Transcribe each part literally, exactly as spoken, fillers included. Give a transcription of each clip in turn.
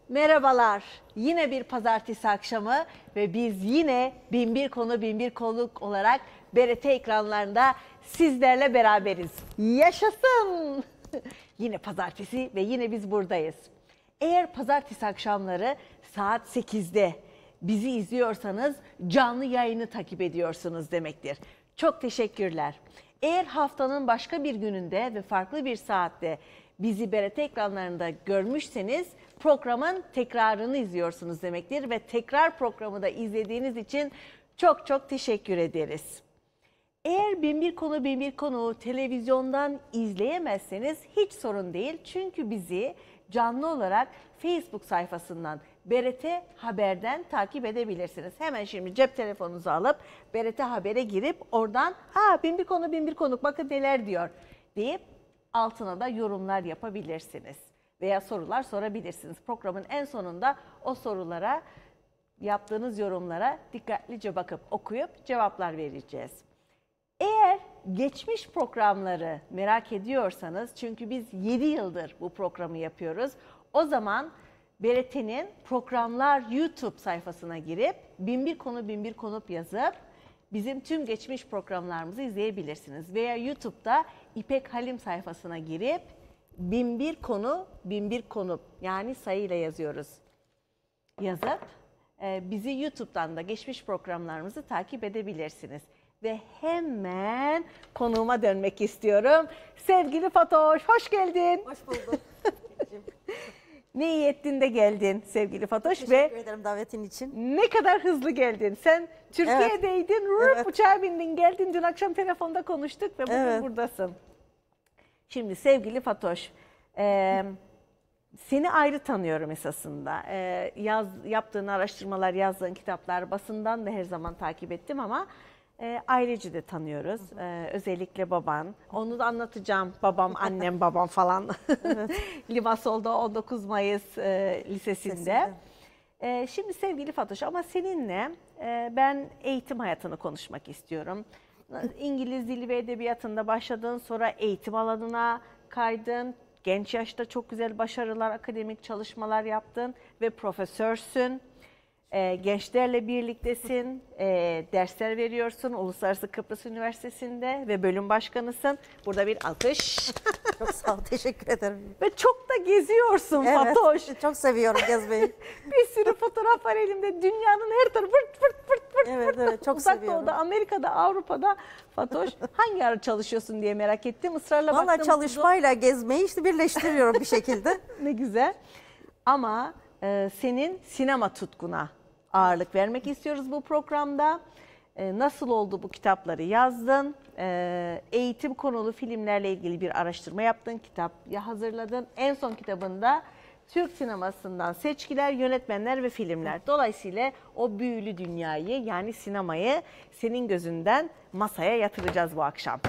Merhabalar. Yine bir pazartesi akşamı ve biz yine bin bir konu bin bir konuk olarak B R T ekranlarında sizlerle beraberiz. Yaşasın! Yine pazartesi ve yine biz buradayız. Eğer pazartesi akşamları saat sekizde bizi izliyorsanız canlı yayını takip ediyorsunuz demektir. Çok teşekkürler. Eğer haftanın başka bir gününde ve farklı bir saatte bizi B R T ekranlarında görmüşseniz programın tekrarını izliyorsunuz demektir ve tekrar programı da izlediğiniz için çok çok teşekkür ederiz. Eğer bin bir konu bin bir konu televizyondan izleyemezseniz hiç sorun değil. Çünkü bizi canlı olarak Facebook sayfasından B R T Haber'den takip edebilirsiniz. Hemen şimdi cep telefonunuzu alıp B R T Haber'e girip oradan ha bin bir konu bin bir konuk bakın neler diyor deyip altına da yorumlar yapabilirsiniz. Veya sorular sorabilirsiniz. Programın en sonunda o sorulara, yaptığınız yorumlara dikkatlice bakıp okuyup cevaplar vereceğiz. Eğer geçmiş programları merak ediyorsanız, çünkü biz yedi yıldır bu programı yapıyoruz, o zaman B R T'nin programlar YouTube sayfasına girip bin bir konu bin bir konuk yazıp bizim tüm geçmiş programlarımızı izleyebilirsiniz. Veya YouTube'da İpek Halim sayfasına girip bin bir konu bin bir konuk, yani sayıyla yazıyoruz, yazıp e, bizi YouTube'dan da geçmiş programlarımızı takip edebilirsiniz. Ve hemen konuğuma dönmek istiyorum. Sevgili Fatoş, hoş geldin. Hoş bulduk. Ne iyi ettin de geldin sevgili Fatoş. Teşekkür ve ederim davetin için. Ne kadar hızlı geldin. Sen Türkiye'deydin, evet. Evet. uçağa bindin, geldin. Dün akşam telefonda konuştuk ve bugün Evet. buradasın. Şimdi sevgili Fatoş, e, seni ayrı tanıyorum esasında. E, yaz, yaptığın araştırmalar, yazdığın kitaplar, basından da her zaman takip ettim ama e, ailece de tanıyoruz. E, özellikle baban. Onu da anlatacağım. Babam, annem, babam falan. Evet. Limasol'da on dokuz Mayıs e, Lisesi'nde. Lisesinde. E, şimdi sevgili Fatoş, ama seninle e, ben eğitim hayatını konuşmak istiyorum. İngiliz dili ve edebiyatında başladın, sonra eğitim alanına kaydın. Genç yaşta çok güzel başarılar, akademik çalışmalar yaptın ve profesörsün. Ee, gençlerle birliktesin, ee, dersler veriyorsun Uluslararası Kıbrıs Üniversitesi'nde ve bölüm başkanısın. Burada bir alkış. Çok sağ ol, teşekkür ederim. Ve çok da geziyorsun Evet, Fatoş. çok seviyorum gezmeyi. Bir sürü fotoğraf var elimde. Dünyanın her tarafı fırt fırt fırt fırt. Evet, evet, çok Uzak seviyorum. Doğu'da, Amerika'da, Avrupa'da. Fatoş, hangi ara çalışıyorsun diye merak ettim. Israrla Valla baktım. çalışmayla gezmeyi işte birleştiriyorum bir şekilde. Ne güzel. Ama e, senin sinema tutkuna ağırlık vermek istiyoruz bu programda. E, nasıl oldu bu kitapları yazdın? E, eğitim konulu filmlerle ilgili bir araştırma yaptın, kitap ya hazırladın. En son kitabında Türk sinemasından seçkiler, yönetmenler ve filmler. Dolayısıyla o büyülü dünyayı, yani sinemayı senin gözünden masaya yatıracağız bu akşam.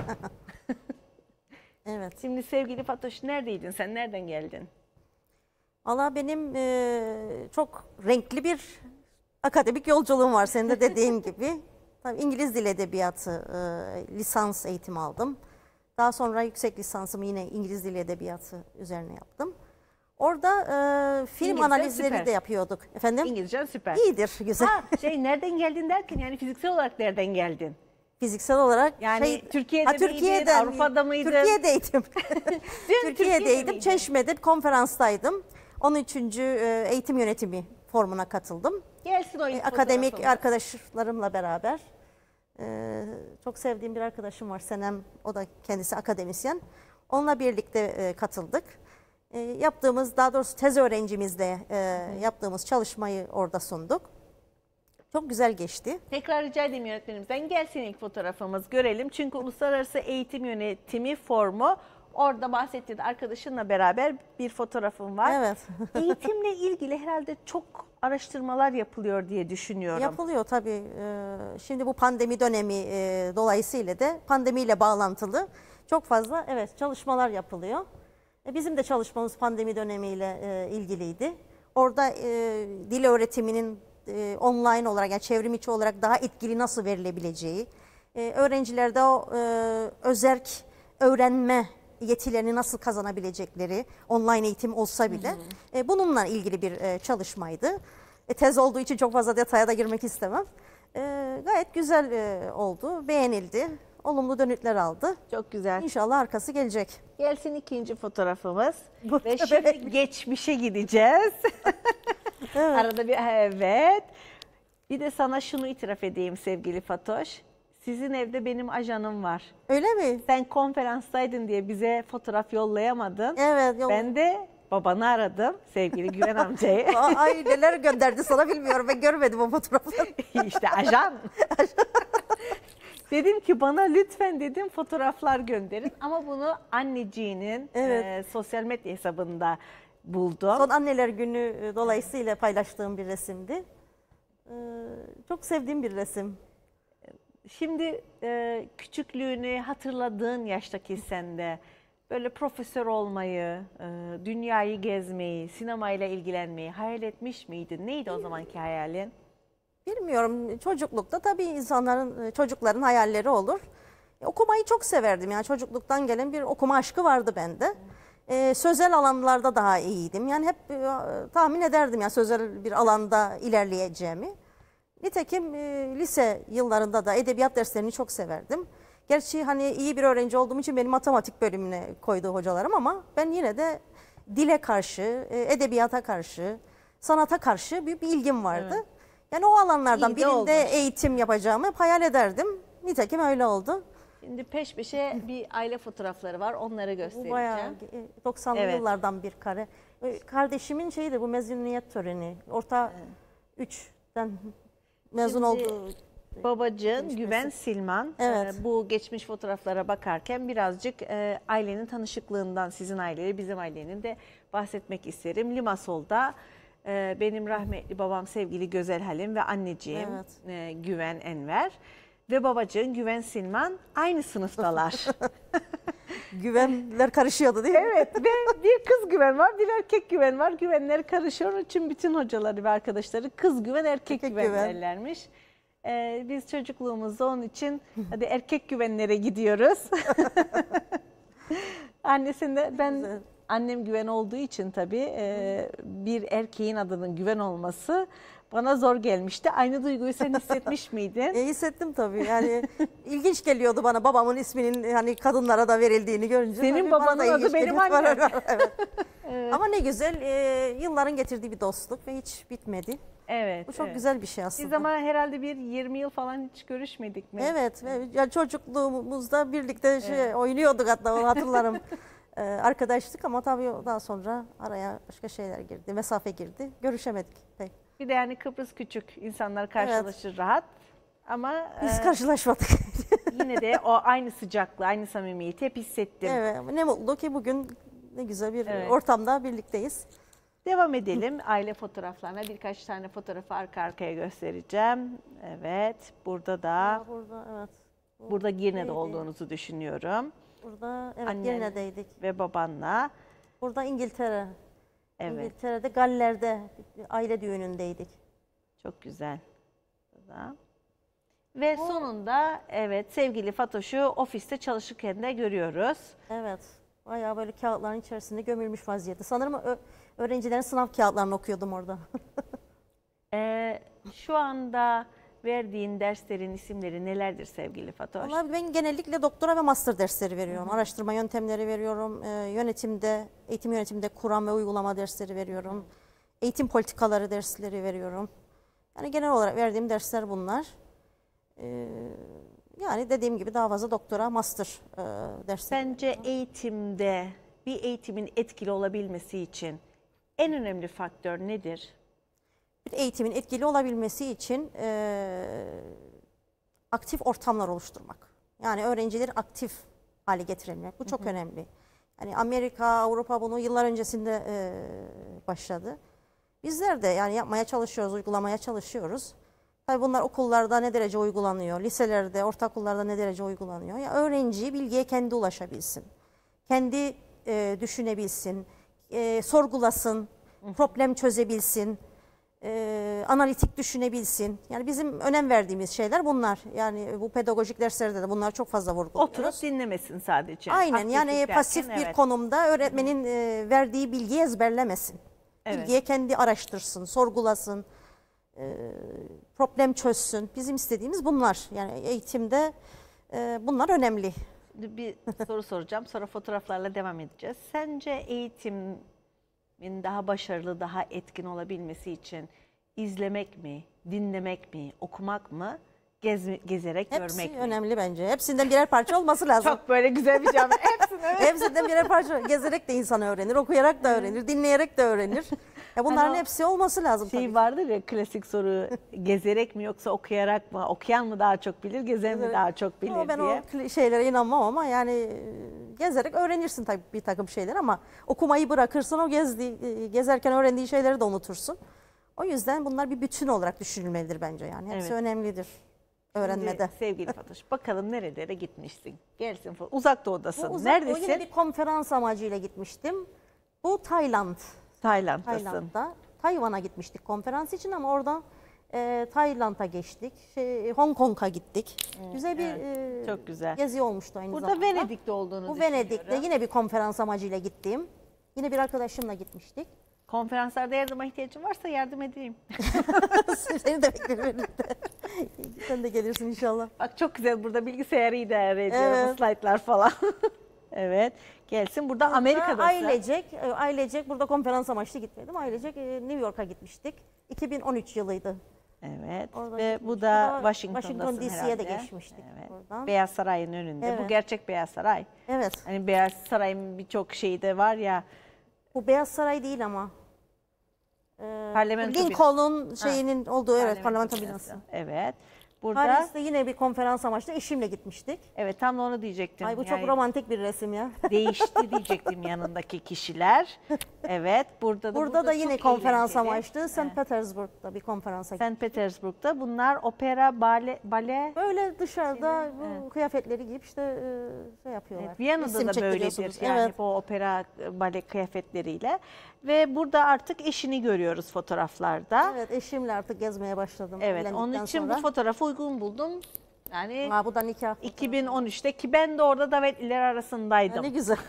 Evet. Şimdi sevgili Fatoş, neredeydin sen? Nereden geldin? Valla benim e, çok renkli bir akademik yolculuğum var senin de dediğin gibi. Tabii İngiliz Dil Edebiyatı e, lisans eğitimi aldım. Daha sonra yüksek lisansımı yine İngiliz Dil Edebiyatı üzerine yaptım. Orada e, film İngilizce analizleri süper. de yapıyorduk. Efendim? İngilizcen süper. İyidir, güzel. Ha, şey nereden geldin derken, yani fiziksel olarak nereden geldin? Fiziksel olarak Yani şey, Türkiye'de miydin, Türkiye'den, Avrupa'da mıydın? Türkiye'deydim. Türkiye'de Türkiye'deydim, miydin? Çeşme'de konferanstaydım. on üçüncü e, eğitim yönetimi formuna katıldım. Gelsin o E, ilk akademik fotoğrafımız. arkadaşlarımla beraber. E, çok sevdiğim bir arkadaşım var, Senem, o da kendisi akademisyen. Onunla birlikte e, katıldık. E, yaptığımız, daha doğrusu tez öğrencimizle e, yaptığımız çalışmayı orada sunduk. Çok güzel geçti. Tekrar rica edeyim yönetmenimizden, gelsin ilk fotoğrafımız görelim. Çünkü Uluslararası Eğitim Yönetimi Formu, orada bahsettiğin arkadaşınla beraber bir fotoğrafım var. Evet. Eğitimle ilgili herhalde çok araştırmalar yapılıyor diye düşünüyorum. Yapılıyor tabii. Ee, Şimdi bu pandemi dönemi e, dolayısıyla da pandemiyle bağlantılı çok fazla evet çalışmalar yapılıyor. E, Bizim de çalışmamız pandemi dönemiyle e, ilgiliydi. Orada e, dil öğretiminin e, online olarak, yani çevrim içi olarak daha etkili nasıl verilebileceği, e, öğrencilerde o e, özerk öğrenme yetilerini nasıl kazanabilecekleri, online eğitim olsa bile e, bununla ilgili bir e, çalışmaydı. E, tez olduğu için çok fazla detaya da girmek istemem. E, gayet güzel e, oldu, beğenildi, olumlu dönütler aldı. Çok güzel. İnşallah arkası gelecek. Gelsin ikinci fotoğrafımız. Bu Ve da şimdi bebek. geçmişe gideceğiz. Evet. Arada bir evet. Bir de sana şunu itiraf edeyim sevgili Fatoş. Sizin evde benim ajanım var. Öyle mi? Sen konferanstaydın diye bize fotoğraf yollayamadın. Evet. Yok. Ben de babanı aradım, sevgili Güven amcayı. Ay neler gönderdi sana bilmiyorum. Ben görmedim o fotoğrafları. İşte ajan. Dedim ki bana lütfen dedim fotoğraflar gönderin. Ama bunu anneciğinin Evet. e, sosyal medya hesabında buldum. Son anneler günü e, dolayısıyla paylaştığım bir resimdi. Ee, çok sevdiğim bir resim. Şimdi e, küçüklüğünü hatırladığın yaştaki sende böyle profesör olmayı, e, dünyayı gezmeyi, sinemayla ilgilenmeyi hayal etmiş miydin? Neydi o zamanki hayalin? Bilmiyorum, çocuklukta tabii insanların, çocukların hayalleri olur. E, okumayı çok severdim, yani çocukluktan gelen bir okuma aşkı vardı bende. E, sözel alanlarda daha iyiydim. Yani hep e, tahmin ederdim ya sözel bir alanda ilerleyeceğimi. Nitekim e, lise yıllarında da edebiyat derslerini çok severdim. Gerçi hani iyi bir öğrenci olduğum için beni matematik bölümüne koydu hocalarım ama ben yine de dile karşı, e, edebiyata karşı, sanata karşı bir, bir ilgim vardı. Evet. Yani o alanlardan İyi de birinde olmuş. eğitim yapacağımı hep hayal ederdim. Nitekim öyle oldu. Şimdi peş peşe bir aile fotoğrafları var. Onları Bu göstereceğim. bayağı e, doksanlı Evet. yıllardan bir kare. E, Kardeşimin şeydi bu mezuniyet töreni. Orta üçten mezun Şimdi oldu. Babacığın Güven Silman. Evet. e, bu geçmiş fotoğraflara bakarken birazcık e, ailenin tanışıklığından, sizin aileyle bizim ailenin de bahsetmek isterim. Limasol'da e, benim rahmetli babam sevgili Gözel Halim ve anneciğim Evet. e, Güven Enver ve babacığın Güven Silman aynı sınıftalar. Güvenler karışıyordu değil mi? Evet ve bir kız güven var, bir erkek güven var. Güvenler karışıyor. Onun için bütün hocaları ve arkadaşları kız güven, erkek, Erkek güven, güven. derlermiş. Ee, biz çocukluğumuzda onun için hadi erkek güvenlere gidiyoruz. Annesinde ben Güzel. annem güven olduğu için tabii e, bir erkeğin adının güven olması bana zor gelmişti. Aynı duyguyu sen hissetmiş miydin? E, hissettim tabii. Yani ilginç geliyordu bana babamın isminin hani kadınlara da verildiğini görünce. Senin Tabii bana babanın da adı ilginç benim geliyor. annem. Evet. Evet. Ama ne güzel e, yılların getirdiği bir dostluk ve hiç bitmedi. Evet. Bu çok evet. güzel bir şey aslında. Biz ama herhalde bir yirmi yıl falan hiç görüşmedik mi? Evet, evet. Yani çocukluğumuzda birlikte şey oynuyorduk hatta onu hatırlarım. Ee, arkadaştık ama tabii daha sonra araya başka şeyler girdi, mesafe girdi. Görüşemedik pek. Bir de yani Kıbrıs küçük, insanlar karşılaşır rahat. Ama Biz e, karşılaşmadık. yine de o aynı sıcaklığı, aynı samimiyeti hep hissettim. Evet, ne mutlu ki bugün ne güzel bir Evet. ortamda birlikteyiz. Devam edelim aile fotoğraflarına. Birkaç tane fotoğrafı arka arkaya göstereceğim. Evet, burada da, Aa, burada evet. Bu burada Girne'de neydi? olduğunuzu düşünüyorum. Burada evet Annen Girne'deydik. ve babanla. Burada İngiltere. Evet, İngiltere'de Galler'de bir aile düğünündeydik. çok güzel. Burada. Ve sonunda evet sevgili Fatoş'u ofiste çalışırken de görüyoruz. Evet. Bayağı böyle kağıtların içerisinde gömülmüş vaziyette. Sanırım ö- öğrencilerin sınav kağıtlarını okuyordum orada. Ee, şu anda verdiğin derslerin isimleri nelerdir sevgili Fatoş? Vallahi ben genellikle doktora ve master dersleri veriyorum. Araştırma yöntemleri veriyorum. Ee, yönetimde, eğitim yönetiminde kuram ve uygulama dersleri veriyorum. Eğitim politikaları dersleri veriyorum. Yani genel olarak verdiğim dersler bunlar. Ee, yani dediğim gibi daha fazla doktora, master e, dersleri. Sence eğitimde bir eğitimin etkili olabilmesi için en önemli faktör nedir? Bir eğitimin etkili olabilmesi için e, aktif ortamlar oluşturmak. Yani öğrencileri aktif hale getirebilmek. Bu çok önemli. Yani Amerika, Avrupa bunu yıllar öncesinde e, başladı. Bizler de yani yapmaya çalışıyoruz, uygulamaya çalışıyoruz. Tabii bunlar okullarda ne derece uygulanıyor, liselerde, ortaokullarda ne derece uygulanıyor. Ya öğrenci bilgiye kendi ulaşabilsin, kendi e, düşünebilsin, e, sorgulasın, problem çözebilsin. e, analitik düşünebilsin. Yani bizim önem verdiğimiz şeyler bunlar. Yani bu pedagojik derslerde de bunlar çok fazla vurguluyoruz. Oturup dinlemesin sadece. Aynen, Aktiflik yani derken, pasif bir evet. konumda öğretmenin e, verdiği bilgiyi ezberlemesin. Evet. Bilgiye kendi araştırsın, sorgulasın, e, problem çözsün. Bizim istediğimiz bunlar. Yani eğitimde e, bunlar önemli. Bir soru soracağım, sonra fotoğraflarla devam edeceğiz. Sence eğitimin daha başarılı, daha etkin olabilmesi için izlemek mi, dinlemek mi, okumak mı, gez, gezerek Hepsi görmek mi? önemli bence. Hepsinden birer parça olması lazım. Çok böyle güzel bir cevap. Hepsini öyle. Hepsinden birer parça. Gezerek de insan öğrenir, okuyarak da öğrenir, dinleyerek de öğrenir. Ya bunların Hani o hepsi olması lazım Şey tabii. vardır ya, klasik soru, gezerek mi yoksa okuyarak mı? Okuyan mı daha çok bilir, gezen mi Gezerek. daha çok bilir Ama ben diye. o kli- şeylere inanmam ama yani e, gezerek öğrenirsin tabii bir takım şeyler ama okumayı bırakırsın, o gezdiği, e, gezerken öğrendiği şeyleri de unutursun. O yüzden bunlar bir bütün olarak düşünülmelidir bence yani. Hepsi Evet. önemlidir öğrenmede. Şimdi sevgili Fatoş, bakalım nerelere gitmişsin? Gelsin, uzak doğudasın. Bu uzak, o Neredesin? yine bir konferans amacıyla gitmiştim. Bu Tayland. Tayland'dasın. Tayland'da. Tayvan'a gitmiştik konferans için ama oradan e, Tayland'a geçtik. Şey, Hong Kong'a gittik. Güzel bir evet, e, çok güzel. gezi olmuştu aynı Burada zamanda. Venedik'te olduğunu Bu düşünüyorum. Venedik'te yine bir konferans amacıyla gittiğim. Yine bir arkadaşımla gitmiştik. Konferanslarda yardıma ihtiyacın varsa yardım edeyim. Seni de beklerim birlikte. Sen de gelirsin inşallah. Bak çok güzel, burada bilgisayarı idare ediyor, Evet. bu slaytlar falan. Evet, gelsin. Burada Amerika'dasın. Ailecek, e, ailecek burada konferans amaçlı gitmedim. Ailecek e, New York'a gitmiştik. iki bin on üç yılıydı. Evet. Orada Ve gitmiştik. bu da Burada Washington'dasın Washington D C'ye de herhalde. geçmiştik Evet. buradan. Beyaz Saray'ın önünde. Bu Evet. gerçek Beyaz Saray. Evet. Hani Beyaz Saray'ın birçok şeyi de var ya. Bu Beyaz Saray değil ama. Ee, Parlamento Lincoln'un şeyinin olduğu evet parlamento binası. Evet. Burada Paris'te yine bir konferans amaçlı eşimle gitmiştik. evet, tam da onu diyecektim. Ay bu Yani çok romantik bir resim ya. değişti diyecektim yanındaki kişiler. Evet, burada da Burada da yine çok konferans eğlenceli. amaçlı Saint Petersburg'da bir konferansa gittik. Saint Petersburg'da bunlar opera, bale, bale. Böyle dışarıda bu evet. kıyafetleri giyip işte e, şey yapıyorlar. Evet, Viyana'da Resim da çektiriyorsunuz. böyledir. Yani Evet. hep o opera, bale kıyafetleriyle. Ve burada artık eşini görüyoruz fotoğraflarda. Evet, eşimle artık gezmeye başladım. Evet, onun evlendikten için sonra. bu fotoğrafı uygun buldum. Yani Ha, bu da nikah. iki bin on üçte ki ben de orada davetliler arasındaydım. Ne güzel.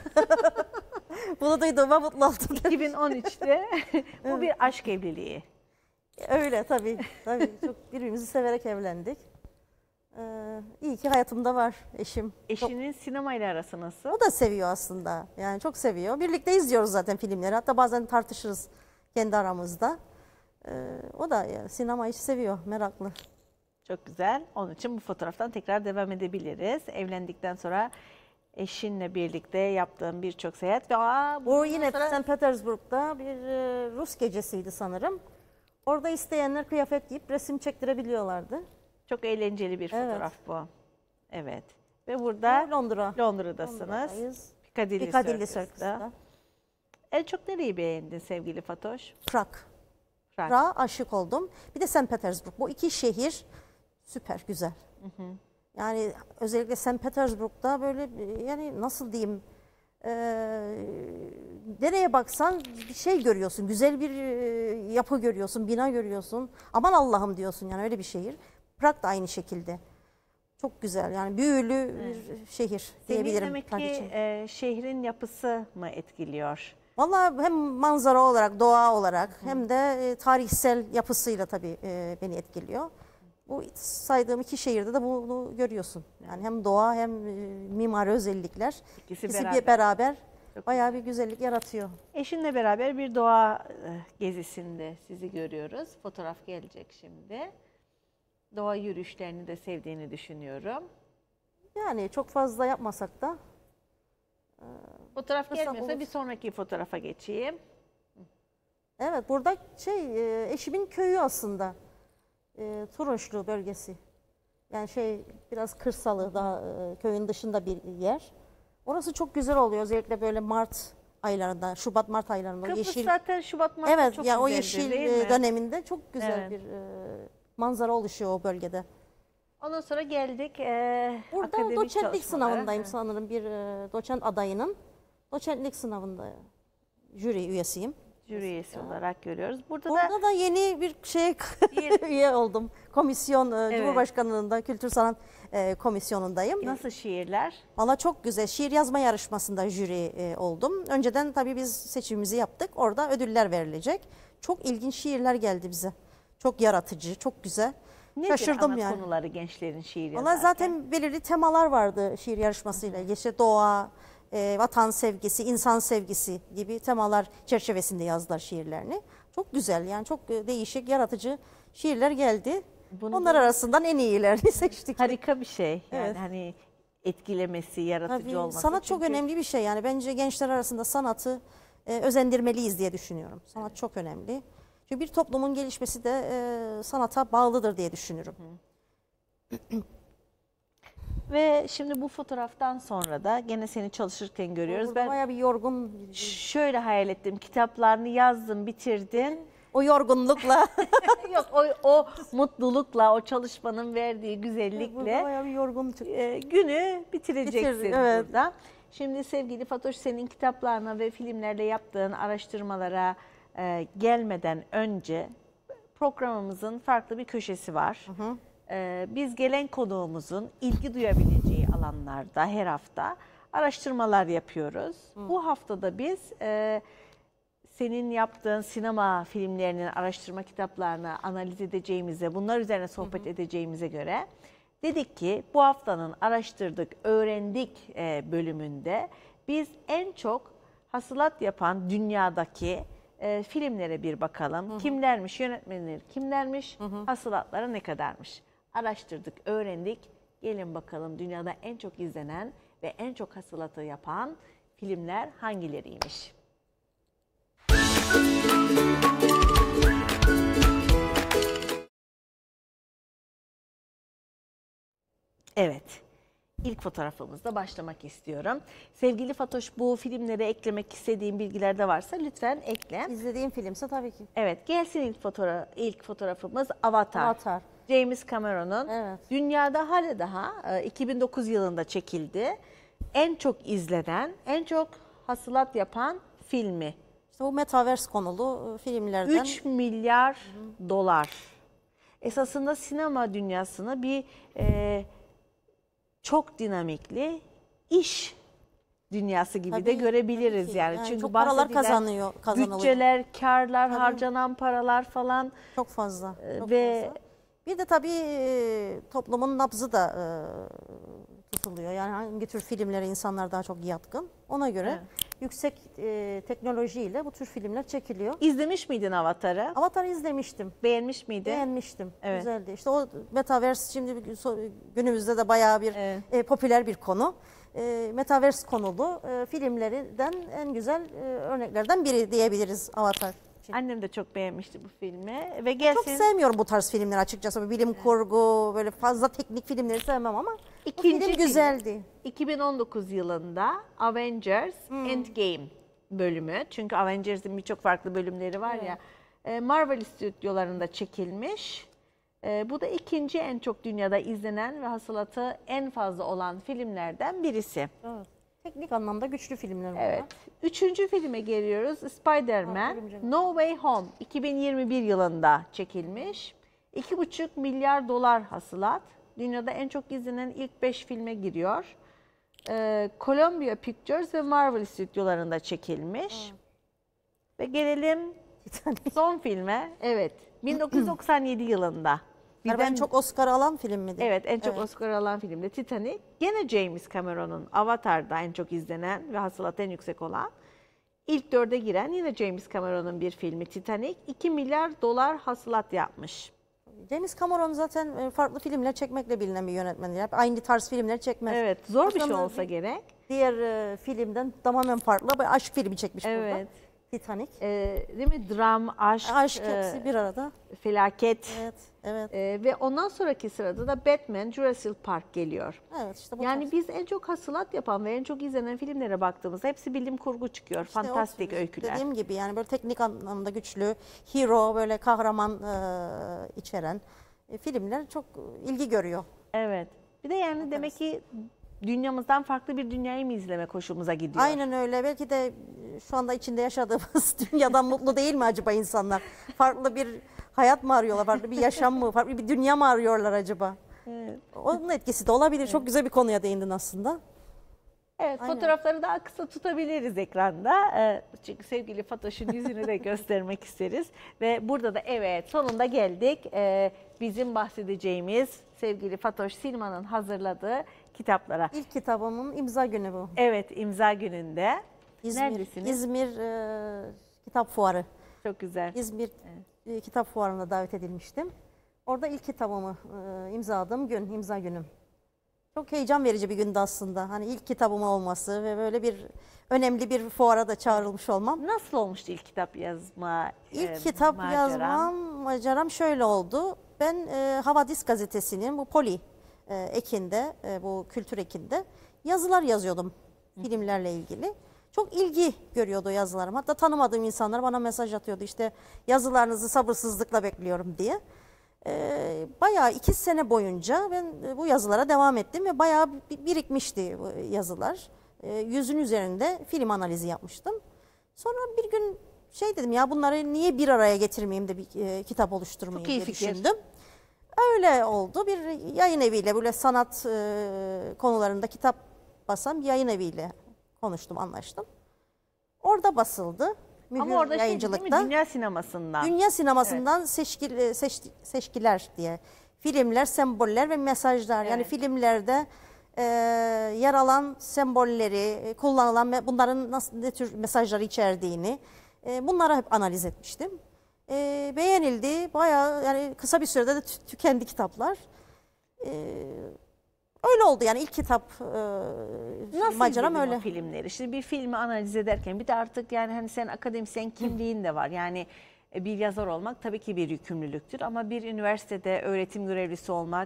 Bunu duyduğuma mutlu oldum. iki bin on üçte bu bir aşk evliliği. Öyle tabii. Tabii çok birbirimizi severek evlendik. Ee, iyi ki hayatımda var eşim. Çok- Eşinin sinemayla arası nasıl? o da seviyor aslında. Yani çok seviyor. Birlikte izliyoruz zaten filmleri. Hatta bazen tartışırız kendi aramızda. Ee, o da yani sinemayı seviyor, meraklı. Çok güzel. Onun için bu fotoğraftan tekrar devam edebiliriz. Evlendikten sonra eşinle birlikte yaptığım birçok seyahat ve aa, Bu bundan yine sonra- Saint Petersburg'da bir e, Rus gecesiydi sanırım. Orada isteyenler kıyafet giyip resim çektirebiliyorlardı. çok eğlenceli bir Evet. fotoğraf bu. Evet. Ve burada Bu Londra. Londra'dasınız. Londra'dayız. Piccadilly, Piccadilly Circus'ta. Circus'ta. En çok nereyi beğendin sevgili Fatoş? Prag. Prag. Prag'a aşık oldum. Bir de Saint Petersburg. Bu iki şehir süper güzel. Yani özellikle Saint Petersburg'da böyle yani nasıl diyeyim e, nereye baksan bir şey görüyorsun. Güzel bir e, yapı görüyorsun, bina görüyorsun. Aman Allah'ım diyorsun yani öyle bir şehir. Prag da aynı şekilde. Çok güzel yani büyülü bir şehir Seni diyebilirim demek Prag ki için. e, şehrin yapısı mı etkiliyor? Vallahi hem manzara olarak, doğa olarak hem de e, tarihsel yapısıyla tabii e, beni etkiliyor. Bu saydığım iki şehirde de bunu görüyorsun. Yani hem doğa hem e, mimari özellikler İkisi ikisi beraber. bir beraber Çok bayağı bir güzellik yaratıyor. Eşinle beraber bir doğa e, gezisinde sizi görüyoruz. Fotoğraf gelecek şimdi. Doğa yürüyüşlerini de sevdiğini düşünüyorum. Yani çok fazla yapmasak da Fotoğraf Fırsat gelmiyorsa olur. bir sonraki fotoğrafa geçeyim. evet burada şey e, eşimin köyü aslında. E, Turunçlu bölgesi. Yani şey biraz kırsalı daha e, köyün dışında bir yer. Orası çok güzel oluyor özellikle böyle Mart aylarında, Şubat Mart aylarında o Kıbrıs yeşil. zaten Şubat Mart'ta Evet çok ya o güzeldir, yeşil değil e, mi? döneminde çok güzel Evet. bir e, manzara oluşuyor o bölgede. Ondan sonra geldik. E, Burada akademik doçentlik çalışmalara. sınavındayım Evet. sanırım bir e, doçent adayının. Doçentlik sınavında jüri üyesiyim. Jüri üyesi olarak görüyoruz. Burada, Burada da da yeni bir şey üye oldum. Komisyon, e, Evet. Cumhurbaşkanlığında Kültür Sanat e, Komisyonu'ndayım. nasıl şiirler? Valla çok güzel. Şiir yazma yarışmasında jüri e, oldum. Önceden tabii biz seçimimizi yaptık. Orada ödüller verilecek. Çok ilginç şiirler geldi bize. Çok yaratıcı, çok güzel. Nedir Şaşırdım ana yani. konuları gençlerin şiir Valla yazarken? zaten belirli temalar vardı şiir yarışmasıyla ilgili. İşte doğa, e, vatan sevgisi, insan sevgisi gibi temalar çerçevesinde yazdılar şiirlerini. Çok güzel yani çok e, değişik, yaratıcı şiirler geldi. Bunu Onlar da- arasından en iyilerini seçtik. Harika bir şey. Yani Evet. hani etkilemesi, yaratıcı Tabii, olması. sanat çok Çünkü önemli bir şey yani bence gençler arasında sanatı e, özendirmeliyiz diye düşünüyorum. Sanat çok önemli. Çünkü bir toplumun gelişmesi de e, sanata bağlıdır diye düşünüyorum. Ve şimdi bu fotoğraftan sonra da gene seni çalışırken görüyoruz. Burada Ben bayağı bir yorgun, şöyle hayal ettim. Kitaplarını yazdın, bitirdin. o yorgunlukla, Yok o, o mutlulukla, o çalışmanın verdiği burada güzellikle bayağı bir yorgun çıktı. e, günü bitireceksin Bitirdim, evet. burada. Şimdi sevgili Fatoş, senin kitaplarına ve filmlerle yaptığın araştırmalara e, gelmeden önce programımızın farklı bir köşesi var. E, biz gelen konuğumuzun ilgi duyabileceği alanlarda her hafta araştırmalar yapıyoruz. Bu haftada biz e, senin yaptığın sinema filmlerinin araştırma kitaplarını analiz edeceğimize, bunlar üzerine sohbet edeceğimize göre dedik ki bu haftanın araştırdık, öğrendik e, bölümünde biz en çok hasılat yapan dünyadaki e, filmlere bir bakalım. Kimlermiş, yönetmenleri kimlermiş, hasılatları ne kadarmış? Araştırdık, öğrendik. Gelin bakalım dünyada en çok izlenen ve en çok hasılatı yapan filmler hangileriymiş? Evet. İlk fotoğrafımızda başlamak istiyorum. Sevgili Fatoş, bu filmlere eklemek istediğin bilgiler de varsa lütfen ekle. İzlediğim filmse tabii ki. Evet, gelsin ilk fotoğraf ilk fotoğrafımız Avatar. Avatar. James Cameron'un Evet. dünyada hala daha e, iki bin dokuz yılında çekildi. En çok izlenen, en çok hasılat yapan filmi. İşte bu Metaverse konulu e, filmlerden. üç milyar dolar. Esasında sinema dünyasını bir e, çok dinamikli iş dünyası gibi de Tabii, görebiliriz tabii ki. yani. Yani Çünkü çok paralar bahsedilen kazanıyor, kazanılıyor. bütçeler, karlar, Tabii. harcanan paralar falan Çok fazla. e, çok ve fazla. Bir de tabii e, toplumun nabzı da e, tutuluyor. Yani hangi tür filmlere insanlar daha çok yatkın. Ona göre Evet. yüksek e, teknolojiyle bu tür filmler çekiliyor. izlemiş miydin Avatar'ı? Avatar'ı izlemiştim. Beğenmiş miydin? Beğenmiştim. Evet. Güzeldi. İşte o Metaverse şimdi so- günümüzde de bayağı bir Evet. e, popüler bir konu. E, Metaverse konulu e, filmlerinden en güzel e, örneklerden biri diyebiliriz Avatar için. Annem de çok beğenmişti bu filmi ve Çok gelsin sevmiyorum bu tarz filmleri açıkçası. Böyle bilim kurgu, böyle fazla teknik filmleri sevmem ama bu İkinci film film. güzeldi. iki bin on dokuz yılında Avengers Endgame bölümü. Çünkü Avengers'in birçok farklı bölümleri var ya. e, Marvel stüdyolarında çekilmiş. E, Bu da ikinci en çok dünyada izlenen ve hasılatı en fazla olan filmlerden birisi. Evet. Teknik anlamda güçlü filmler bunlar. Evet. Üçüncü filme geliyoruz. Spider-Man örümcek. No Way Home iki bin yirmi bir yılında çekilmiş. iki buçuk milyar dolar hasılat. Dünyada en çok izlenen ilk beş filme giriyor. Ee, Columbia Pictures ve Marvel stüdyolarında çekilmiş. Ve gelelim son filme. Evet. bin dokuz yüz doksan yedi yılında. Yani en çok Oscar alan film miydi? Evet, en çok Oscar alan film de Titanic. Gene James Cameron'un Avatar'da en çok izlenen ve hasılat en yüksek olan. İlk dörde giren yine James Cameron'un bir filmi Titanic. iki milyar dolar hasılat yapmış. James Cameron zaten e, farklı filmler çekmekle bilinen bir yönetmen. Hep aynı tarz filmler çekmez. Evet, zor bir şey Aslında olsa bir- gerek. Diğer e, filmden tamamen farklı. Bir aşk filmi çekmiş Evet. burada. Titanic. Ee, değil mi? Dram, aşk, Aşk e, hepsi bir arada. felaket. Evet, evet. Ee, ve ondan sonraki sırada da Batman, Jurassic Park geliyor. Evet işte bu Yani tarz. biz en çok hasılat yapan ve en çok izlenen filmlere baktığımızda hepsi bilim kurgu çıkıyor. İşte o Fantastik tür- öyküler. Dediğim gibi yani böyle teknik anlamda güçlü, hero böyle kahraman e, içeren e, filmler çok ilgi görüyor. Evet. Bir de yani demek ki dünyamızdan farklı bir dünyayı mı izlemek hoşumuza gidiyor? Aynen öyle. Belki de şu anda içinde yaşadığımız dünyadan mutlu değil mi acaba insanlar? Farklı bir hayat mı arıyorlar? Farklı bir yaşam mı? Farklı bir dünya mı arıyorlar acaba? Evet. Onun etkisi de olabilir. Çok güzel bir konuya değindin aslında. Evet, Aynen. fotoğrafları daha kısa tutabiliriz ekranda. Ee, çünkü sevgili Fatoş'un yüzünü de göstermek isteriz. Ve burada da evet sonunda geldik. Ee, bizim bahsedeceğimiz sevgili Fatoş Silman'ın hazırladığı kitaplara. İlk kitabımın imza günü bu. Evet, imza gününde. İzmir, Neredesiniz? İzmir e, Kitap Fuarı. Çok güzel. İzmir e, Kitap Fuarı'na davet edilmiştim. Orada ilk kitabımı e, imzaladığım gün, imza günüm. Çok heyecan verici bir gündü aslında. Hani ilk kitabım olması ve böyle bir önemli bir fuara da çağrılmış olmam. Nasıl olmuştu ilk kitap yazma İlk e, kitap maceran? yazmam, maceram şöyle oldu. Ben e, Havadis gazetesinin bu Poli e, ekinde, e, bu kültür ekinde yazılar yazıyordum filmlerle ilgili. Çok ilgi görüyordu yazılarım. Hatta tanımadığım insanlar bana mesaj atıyordu, işte yazılarınızı sabırsızlıkla bekliyorum diye. E, bayağı iki sene boyunca ben bu yazılara devam ettim ve bayağı birikmişti bu yazılar. E, yüzün üzerinde film analizi yapmıştım. Sonra bir gün şey dedim, ya bunları niye bir araya getirmeyeyim de bir e, kitap oluşturmayayım Çok iyi diye fikir. düşündüm. Öyle oldu. Bir yayın eviyle, böyle sanat e, konularında kitap basan bir yayın eviyle konuştum, anlaştım. Orada basıldı. Mühür Ama orada şey değil mi? yayıncılıkta. Dünya sinemasından. Dünya sinemasından seçki, seç, seçkiler diye. Filmler, semboller ve mesajlar. Yani Evet. filmlerde e, yer alan sembolleri, e, kullanılan ve bunların nasıl, ne tür mesajları içerdiğini, e, bunları hep analiz etmiştim. E, beğenildi. Bayağı, yani kısa bir sürede de tü- tükendi kitaplar. E, öyle oldu yani ilk kitap e, Nasıl maceram izledin öyle. o filmleri? Şimdi bir filmi analiz ederken bir de artık yani hani sen akademisyen kimliğin de var. Yani e, bir yazar olmak tabii ki bir yükümlülüktür ama bir üniversitede öğretim görevlisi olmak,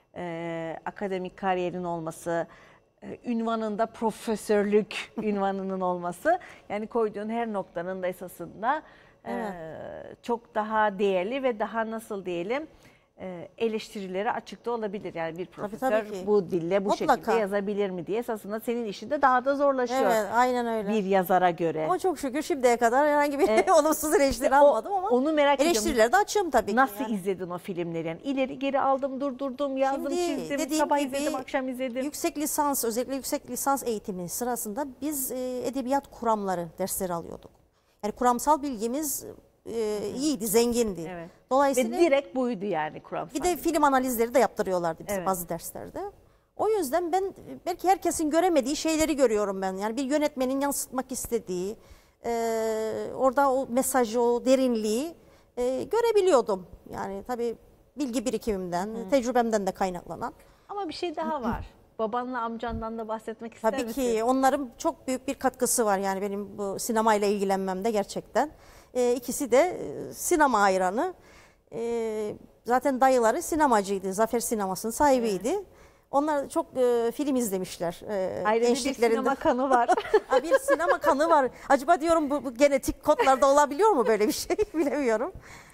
e, akademik kariyerin olması, e, ünvanında profesörlük ünvanının olması, yani koyduğun her noktanın da esasında e, Evet. çok daha değerli ve daha nasıl diyelim e, eleştirilere açık da olabilir. Yani bir Tabii, profesör tabii ki. bu dille bu Mutlaka. şekilde yazabilir mi diye esasında senin işin de daha da zorlaşıyor Evet, aynen öyle. bir yazara göre. Ama çok şükür şimdiye kadar herhangi bir E, olumsuz eleştiri o- almadım ama onu merak ediyorum. eleştirileri de açığım tabii ki. Nasıl yani. izledin o filmleri? Yani ileri geri aldım, durdurdum, yazdım, Şimdi çizdim, dediğim sabah gibi izledim, akşam izledim. Yüksek lisans, özellikle yüksek lisans eğitimi sırasında biz e, edebiyat kuramları dersleri alıyorduk. Yani kuramsal bilgimiz e, iyiydi, zengindi. Evet. Dolayısıyla Ve direkt buydu yani kuramsal. bir de film analizleri de yaptırıyorlardı bize Evet. bazı derslerde. O yüzden ben belki herkesin göremediği şeyleri görüyorum ben. Yani bir yönetmenin yansıtmak istediği, e, orada o mesajı, o derinliği e, görebiliyordum. Yani tabii bilgi birikimimden, tecrübemden de kaynaklanan. Ama bir şey daha var. Babanla amcandan da bahsetmek ister Tabii misin? ki onların çok büyük bir katkısı var yani benim bu sinemayla ilgilenmemde gerçekten. E, ikisi de e, sinema hayranı. E, zaten dayıları sinemacıydı. Zafer Sineması'nın sahibiydi. Onlar çok e, film izlemişler e, Ayrıca bir gençliklerinde. sinema kanı var. Ha, bir sinema kanı var. Acaba diyorum bu, bu genetik kodlarda olabiliyor mu böyle bir şey bilemiyorum.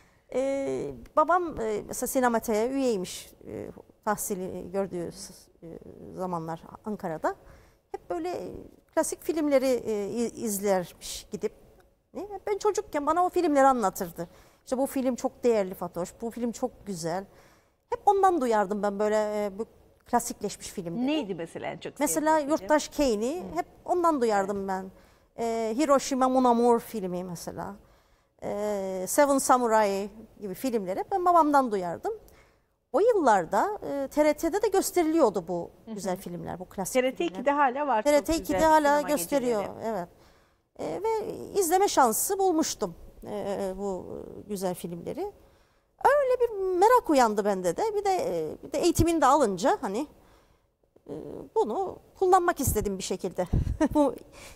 E, babam e, mesela sinemateye üyeymiş. E, tahsili gördüğü e, zamanlar Ankara'da. Hep böyle klasik filmleri e, izlermiş gidip. Ne? Ben çocukken bana o filmleri anlatırdı. İşte bu film çok değerli Fatoş, bu film çok güzel. Hep ondan duyardım ben böyle e, bu klasikleşmiş filmleri. Neydi mesela en çok Mesela sevdiğin film? Yurttaş Kane'i hep ondan duyardım ben. E, Hiroshima Mon Amour filmi mesela. E, Seven Samurai gibi filmleri ben babamdan duyardım. O yıllarda e, T R T'de de gösteriliyordu bu güzel filmler, bu klasik T R T filmler. iki'de hala var. T R çok T güzel iki'de hala sinema gösteriyor. geceleri. Evet. E, ve izleme şansı bulmuştum e, bu güzel filmleri. Öyle bir merak uyandı bende de. Bir de, e, bir de eğitimini de alınca hani e, bunu kullanmak istedim bir şekilde. Bu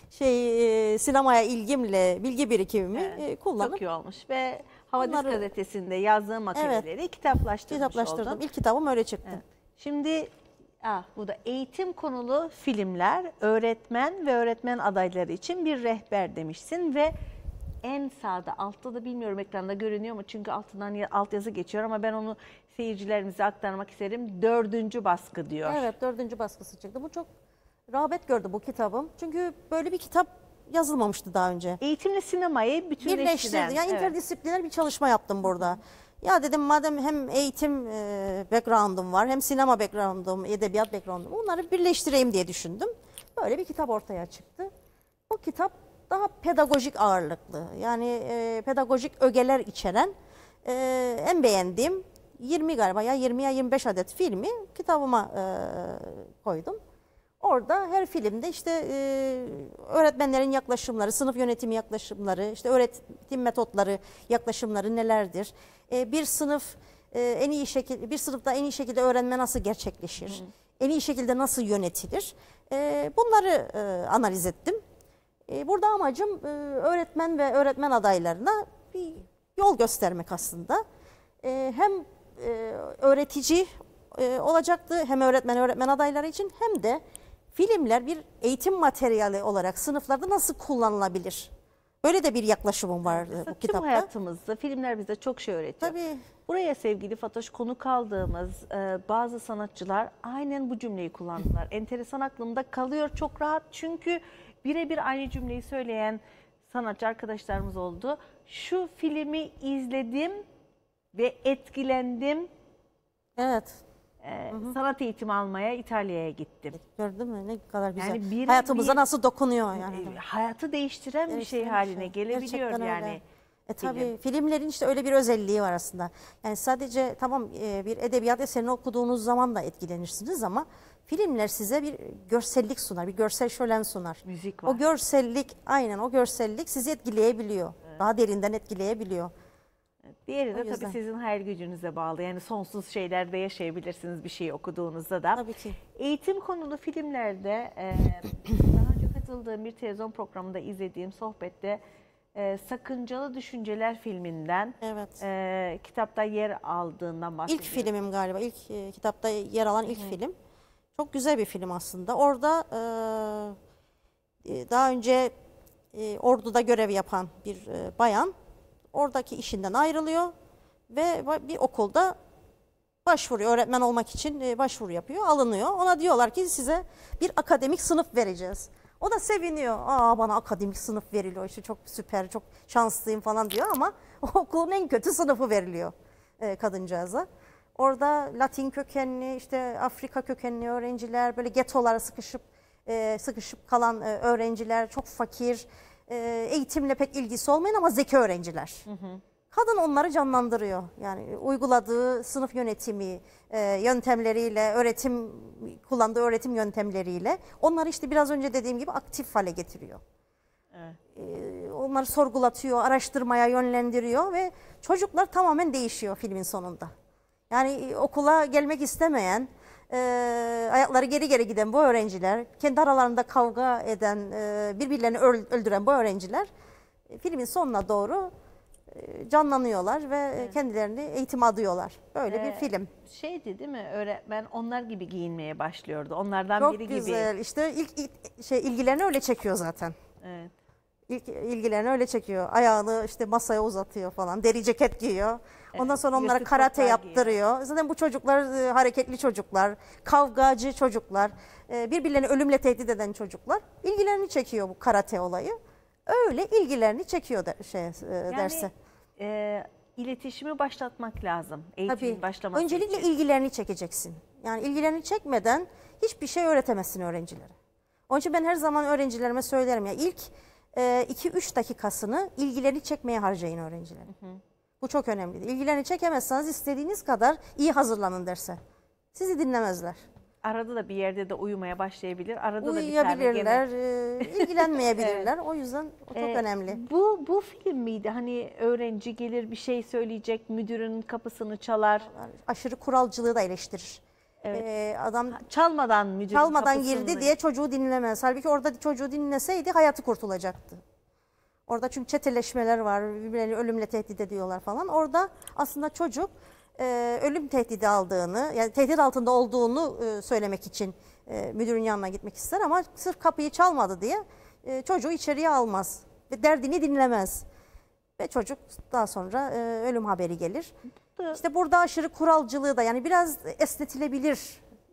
şey e, sinemaya ilgimle bilgi birikimimi Evet, e, kullanıp Çok iyi olmuş ve Havadis Onları- gazetesinde yazdığım makaleleri kitaplaştırmış kitaplaştırdım. oldum. İlk kitabım öyle çıktı. Evet. Şimdi ah, bu da eğitim konulu filmler, öğretmen ve öğretmen adayları için bir rehber demişsin ve en sağda, altta da bilmiyorum ekranda görünüyor mu çünkü altından ya- altyazı geçiyor ama ben onu seyircilerimize aktarmak isterim. Dördüncü baskı diyor. Evet, dördüncü baskısı çıktı. Bu çok Rağbet gördü bu kitabım. Çünkü böyle bir kitap yazılmamıştı daha önce. Eğitimle sinemayı bütünleştiren. Birleştirdi. Yani evet. interdisipliner bir çalışma yaptım burada. Ya dedim madem hem eğitim e, background'um var, hem sinema background'um, edebiyat background'um, onları birleştireyim diye düşündüm. Böyle bir kitap ortaya çıktı. Bu kitap daha pedagojik ağırlıklı. Yani e, pedagojik ögeler içeren e, en beğendiğim yirmi galiba ya yirmi ya yirmi beş adet filmi kitabıma e, koydum. Orada her filmde işte e, öğretmenlerin yaklaşımları, sınıf yönetimi yaklaşımları, işte öğretim metotları, yaklaşımları nelerdir? E, bir sınıf e, en iyi şekilde bir sınıfta en iyi şekilde öğrenme nasıl gerçekleşir? Hı. En iyi şekilde nasıl yönetilir? E, bunları e, analiz ettim. E, burada amacım e, öğretmen ve öğretmen adaylarına bir yol göstermek aslında. E, hem e, öğretici e, olacaktı, hem öğretmen öğretmen adayları için, hem de filmler bir eğitim materyali olarak sınıflarda nasıl kullanılabilir? Böyle de bir yaklaşımım var Aslında bu tüm kitapta. hayatımızda filmler bize çok şey öğretiyor. Tabii. Buraya sevgili Fatoş konuk aldığımız e, bazı sanatçılar aynen bu cümleyi kullandılar. Enteresan aklımda kalıyor çok rahat, çünkü birebir aynı cümleyi söyleyen sanatçı arkadaşlarımız oldu. Şu filmi izledim ve etkilendim. Evet. Ee, sanat eğitimi almaya İtalya'ya gittim. Gördün mü ne kadar güzel. Yani bir- Hayatımıza bir- nasıl dokunuyor yani. Ee, hayatı değiştiren bir şey Değiştiren bir haline şey. gelebiliyor Gerçekten yani. öyle. E film. tabii filmlerin işte öyle bir özelliği var aslında. Yani sadece tamam e, bir edebiyat eserini okuduğunuz zaman da etkilenirsiniz, ama filmler size bir görsellik sunar, bir görsel şölen sunar. Müzik var. O görsellik, aynen o görsellik sizi etkileyebiliyor. Daha derinden etkileyebiliyor. Diğeri O de tabii yüzden. sizin hayal gücünüze bağlı. Yani sonsuz şeylerde yaşayabilirsiniz bir şey okuduğunuzda da. Tabii ki. Eğitim konulu filmlerde e, daha önce katıldığım bir televizyon programında izlediğim sohbette e, Sakıncalı Düşünceler filminden Evet. e, kitapta yer aldığından İlk bahsediyor. filmim galiba, ilk e, kitapta yer alan ilk film. Çok güzel bir film aslında. Orada e, daha önce e, orduda görev yapan bir e, bayan oradaki işinden ayrılıyor ve bir okulda başvuruyor. Öğretmen olmak için e, başvuru yapıyor, alınıyor. Ona diyorlar ki size bir akademik sınıf vereceğiz. O da seviniyor. Aa, bana akademik sınıf veriliyor, işte çok süper, çok şanslıyım falan diyor, ama o okulun en kötü sınıfı veriliyor e, kadıncağıza. Orada Latin kökenli, işte Afrika kökenli öğrenciler, böyle getolara sıkışıp e, sıkışıp kalan e, öğrenciler, çok fakir, e, eğitimle pek ilgisi olmayan ama zeki öğrenciler. Hı hı. Kadın onları canlandırıyor. Yani uyguladığı sınıf yönetimi e, yöntemleriyle, öğretim kullandığı öğretim yöntemleriyle onları işte biraz önce dediğim gibi aktif hale getiriyor. Evet. E, onları sorgulatıyor, araştırmaya yönlendiriyor ve çocuklar tamamen değişiyor filmin sonunda. Yani okula gelmek istemeyen, e, ayakları geri geri giden bu öğrenciler, kendi aralarında kavga eden, e, birbirlerini öldüren bu öğrenciler e, filmin sonuna doğru e, canlanıyorlar ve evet. kendilerini eğitime adıyorlar. Böyle ee, bir film. Şeydi değil mi, öğretmen onlar gibi giyinmeye başlıyordu. Onlardan Çok biri güzel. gibi. Çok güzel. İşte ilk, ilk şey ilgilerini öyle çekiyor zaten. Evet. İlk ilgilerini öyle çekiyor. Ayağını işte masaya uzatıyor falan. Deri ceket giyiyor. Ondan evet, sonra onlara karate yaptırıyor. Giyiyor. Zaten bu çocuklar e, hareketli çocuklar, kavgacı çocuklar, e, birbirlerini ölümle tehdit eden çocuklar. İlgilerini çekiyor bu karate olayı. Öyle ilgilerini çekiyor de, şey e, yani, derse. E, iletişimi başlatmak lazım. Eğitimin başlaması Öncelikle için. ilgilerini çekeceksin. Yani ilgilerini çekmeden hiçbir şey öğretemezsin öğrencilere. Onun için ben her zaman öğrencilerime söylerim ya, ilk iki üç dakikasını ilgilerini çekmeye harcayın öğrencilerin. Hı hı. Bu çok önemli. İlgilerini çekemezseniz istediğiniz kadar iyi hazırlanın derse. Sizi dinlemezler. Arada da bir yerde de uyumaya başlayabilir. Arada Uyuyabilirler, da bir tane gene... ilgilenmeyebilirler. Evet. O yüzden o çok ee, önemli. Bu bu film miydi? Hani öğrenci gelir bir şey söyleyecek, müdürün kapısını çalar. Aşırı kuralcılığı da eleştirir. Evet. Ee, adam çalmadan müdürün çalmadan kapısını... girdi diye çocuğu dinlemez. Halbuki orada çocuğu dinleseydi hayatı kurtulacaktı. Orada çünkü çeteleşmeler var, birbirlerini ölümle tehdit ediyorlar falan. Orada aslında çocuk e, ölüm tehdidi aldığını, yani tehdit altında olduğunu e, söylemek için e, müdürün yanına gitmek ister, ama sırf kapıyı çalmadı diye e, çocuğu içeriye almaz ve derdini dinlemez. Ve çocuk daha sonra e, ölüm haberi gelir. İşte burada aşırı kuralcılığı da, yani biraz esnetilebilir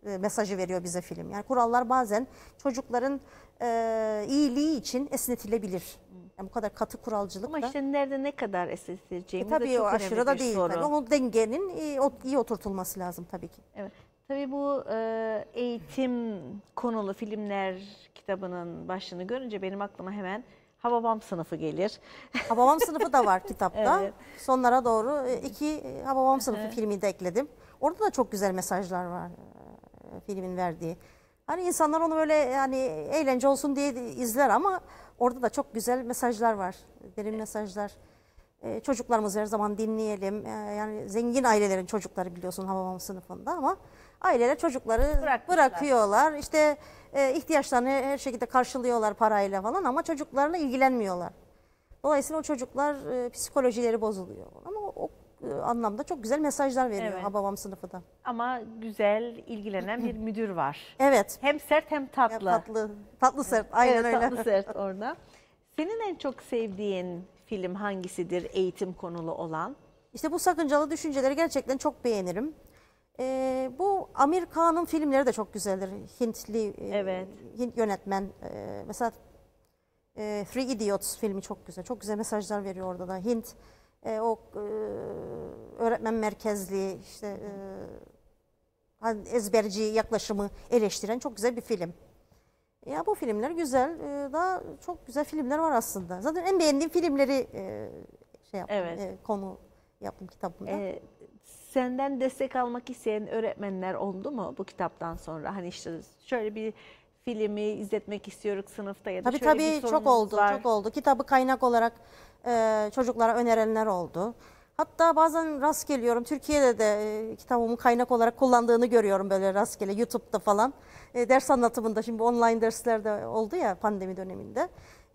e, mesajı veriyor bize film. Yani kurallar bazen çocukların e, iyiliği için esnetilebilir. Yani bu kadar katı kuralcılık Ama da. işte nerede ne kadar E, esnetileceğimiz de tabii o çok önemli aşırı da bir değil. soru. Tabii. O dengenin iyi, o- iyi oturtulması lazım tabii ki. Evet. Tabii bu e, eğitim konulu filmler kitabının başlığını görünce benim aklıma hemen Hababam sınıfı gelir. Hababam sınıfı da var kitapta. Evet. Sonlara doğru e, iki e, Hababam sınıfı filmi de ekledim. Orada da çok güzel mesajlar var e, filmin verdiği. Hani insanlar onu böyle yani eğlence olsun diye de izler ama orada da çok güzel mesajlar var. Derin mesajlar. E, çocuklarımızı her zaman dinleyelim. E, yani zengin ailelerin çocukları biliyorsun Hababam sınıfında ama aileler çocukları Bırakmışlar. bırakıyorlar. İşte e, ihtiyaçlarını her şekilde karşılıyorlar parayla falan ama çocuklarla ilgilenmiyorlar. Dolayısıyla o çocuklar e, psikolojileri bozuluyor. Ama o, o e, anlamda çok güzel mesajlar veriyor Evet. Hababam sınıfı da. Ama güzel, ilgilenen bir müdür var. Evet. Hem sert hem Ya, tatlı. tatlı, tatlı sert. Aynen Evet, öyle. tatlı sert orada. Senin en çok sevdiğin film hangisidir eğitim konulu olan? İşte bu sakıncalı düşünceleri gerçekten çok beğenirim. Ee, bu Amerika'nın filmleri de çok güzeldir. Hintli, e, Evet. Hint yönetmen. e, mesela e, Three Idiots filmi çok güzel. Çok güzel mesajlar veriyor orada da. Hint e, o e, öğretmen merkezli işte e, hani ezberci yaklaşımı eleştiren çok güzel bir film. Ya bu filmler güzel. Ee, daha çok güzel filmler var aslında. Zaten en beğendiğim filmleri e, şey yaptım, Evet. e, konu yaptım kitabımda. Ee, senden destek almak isteyen öğretmenler oldu mu bu kitaptan sonra? Hani işte şöyle bir filmi izletmek istiyoruz sınıfta ya da Tabii şöyle bir tabii çok sorunumuz oldu, var. çok oldu. Kitabı kaynak olarak e, çocuklara önerenler oldu. Hatta bazen rast geliyorum. Türkiye'de de e, kitabımı kaynak olarak kullandığını görüyorum böyle rastgele YouTube'da falan. E, ders anlatımında şimdi online derslerde oldu ya pandemi döneminde.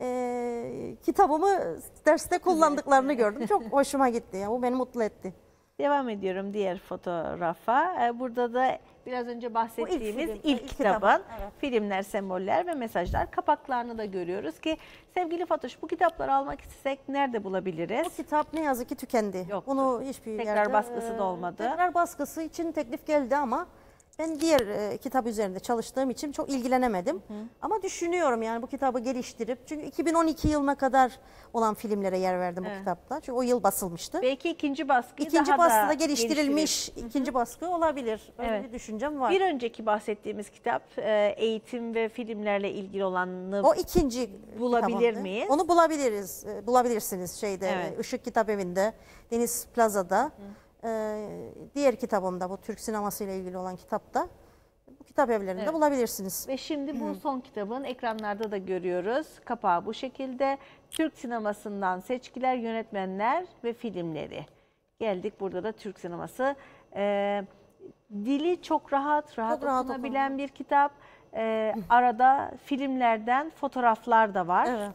E, kitabımı derste kullandıklarını gördüm. Çok hoşuma gitti. Ya. Bu beni mutlu etti. Devam ediyorum diğer fotoğrafa. Ee, Burada da biraz önce bahsettiğimiz film, ilk, ilk kitabın kitap, evet. filmler, semboller ve mesajlar kapaklarını da görüyoruz ki sevgili Fatoş bu kitapları almak istesek nerede bulabiliriz? Bu kitap ne yazık ki tükendi. Yoktur. Bunu hiçbir Tekrar yerde, baskısı da e, olmadı. Tekrar baskısı için teklif geldi ama ben diğer e, kitap üzerinde çalıştığım için çok ilgilenemedim. Hı hı. Ama düşünüyorum yani bu kitabı geliştirip çünkü iki bin on iki yılına kadar olan filmlere yer verdim Evet. bu kitapta. Çünkü o yıl basılmıştı. Belki ikinci baskıyı İkinci daha baskıda da geliştirilmiş geliştirir. ikinci baskı olabilir. Öyle Evet. bir düşüncem var. Bir önceki bahsettiğimiz kitap e, eğitim ve filmlerle ilgili olanı O ikinci bulabilir kitabımdı. miyiz? Onu bulabiliriz. e, Bulabilirsiniz şeyde Evet. Işık Kitap Evi'nde, Deniz Plaza'da. Ee, diğer kitabımda bu Türk sineması ile ilgili olan kitapta bu kitap evlerinde Evet. bulabilirsiniz. Ve şimdi bu son kitabın ekranlarda da görüyoruz. Kapağı bu şekilde. Türk sinemasından seçkiler, yönetmenler ve filmleri. Geldik burada da Türk sineması. Ee, dili çok rahat, rahat, Çok rahat okunabilen okunan. bir kitap. Ee, arada filmlerden fotoğraflar da var. Evet.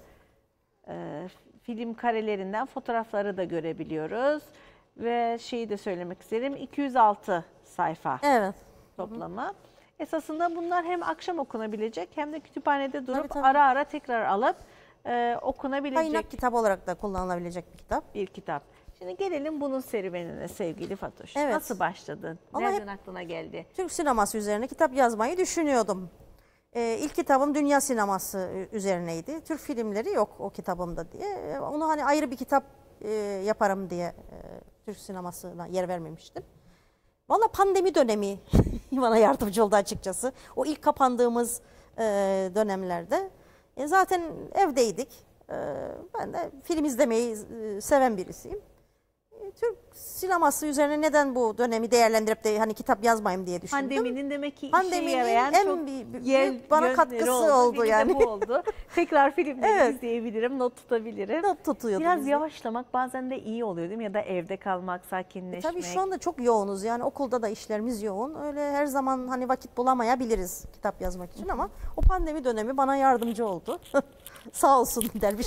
Ee, film karelerinden fotoğrafları da görebiliyoruz. Ve şeyi de söylemek isterim. iki yüz altı sayfa Evet. toplamı. Esasında bunlar hem akşam okunabilecek hem de kütüphanede durup Tabii, tabii. ara ara tekrar alıp e, okunabilecek Kaynak kitap olarak da kullanılabilecek bir kitap. bir kitap. Şimdi gelelim bunun serüvenine sevgili Fatoş. Evet. Nasıl başladın? Ama Nereden aklına geldi? Türk sineması üzerine kitap yazmayı düşünüyordum. Ee, ilk kitabım dünya sineması üzerineydi. Türk filmleri yok o kitabımda diye. Ee, Onu hani ayrı bir kitap e, yaparım diye e, Türk sinemasına yer vermemiştim. Valla pandemi dönemi bana yardımcı oldu açıkçası. O ilk kapandığımız e, dönemlerde. E, zaten evdeydik. E, ben de film izlemeyi e, seven birisiyim. E, Türk sineması üzerine neden bu dönemi değerlendirip de hani kitap yazmayayım diye düşündüm. Pandeminin demek ki işe Pandeminin yarayan en çok büyük- büyük yer- bana yönleri katkısı oldu. oldu Biri de yani. bu oldu. Tekrar filmleri Evet. izleyebilirim, not tutabilirim. Not tutuyordu Biraz bizi. yavaşlamak bazen de iyi oluyor değil mi? Ya da evde kalmak, sakinleşmek. Tabii şu anda çok yoğunuz yani okulda da işlerimiz yoğun. Öyle her zaman hani vakit bulamayabiliriz kitap yazmak için ama o pandemi dönemi bana yardımcı oldu. Sağ olsun derviş.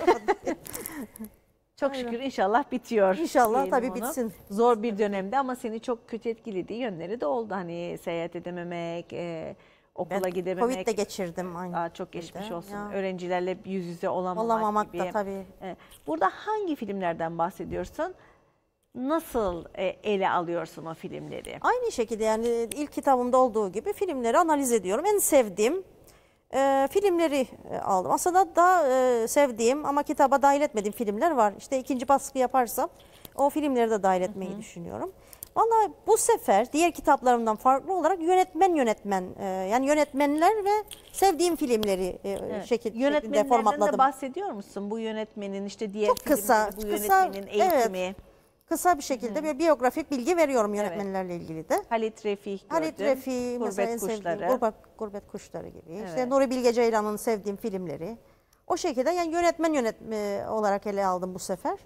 Çok şükür inşallah bitiyor. İnşallah diyelim tabii onu. bitsin. Zor bir dönemde ama seni çok kötü etkilediği yönleri de oldu. Hani seyahat edememek, e, okula Ben gidememek. Covid de geçirdim aynı. Aa, çok geçmiş şekilde. olsun. Ya. Öğrencilerle yüz yüze olamamak, Olamamak gibi. da tabii. E, Burada hangi filmlerden bahsediyorsun? nasıl e, ele alıyorsun o filmleri? Aynı şekilde yani ilk kitabımda olduğu gibi filmleri analiz ediyorum. En sevdiğim e, filmleri e, aldım. Aslında da e, sevdiğim ama kitaba dahil etmediğim filmler var. İşte ikinci baskı yaparsam o filmleri de dahil etmeyi hı hı. düşünüyorum. Vallahi bu sefer diğer kitaplarımdan farklı olarak yönetmen yönetmen e, yani yönetmenler ve sevdiğim filmleri e, Evet. şekil, şeklinde Yönetmenlerden formatladım. de bahsediyor musun? Bu yönetmenin işte diğer Çok kısa, filmleri, bu kısa, yönetmenin eğitimi. Evet. Kısa bir şekilde bir biyografik bilgi veriyorum yönetmenlerle evet. ilgili de. Halit Refik gördüm. Halit Refik, mesela en Gurbet sevdiğim, Kuşları. Gurbet, Gurbet Kuşları gibi. Evet. İşte Nuri Bilge Ceylan'ın sevdiğim filmleri. O şekilde yani yönetmen yönetme olarak ele aldım bu sefer.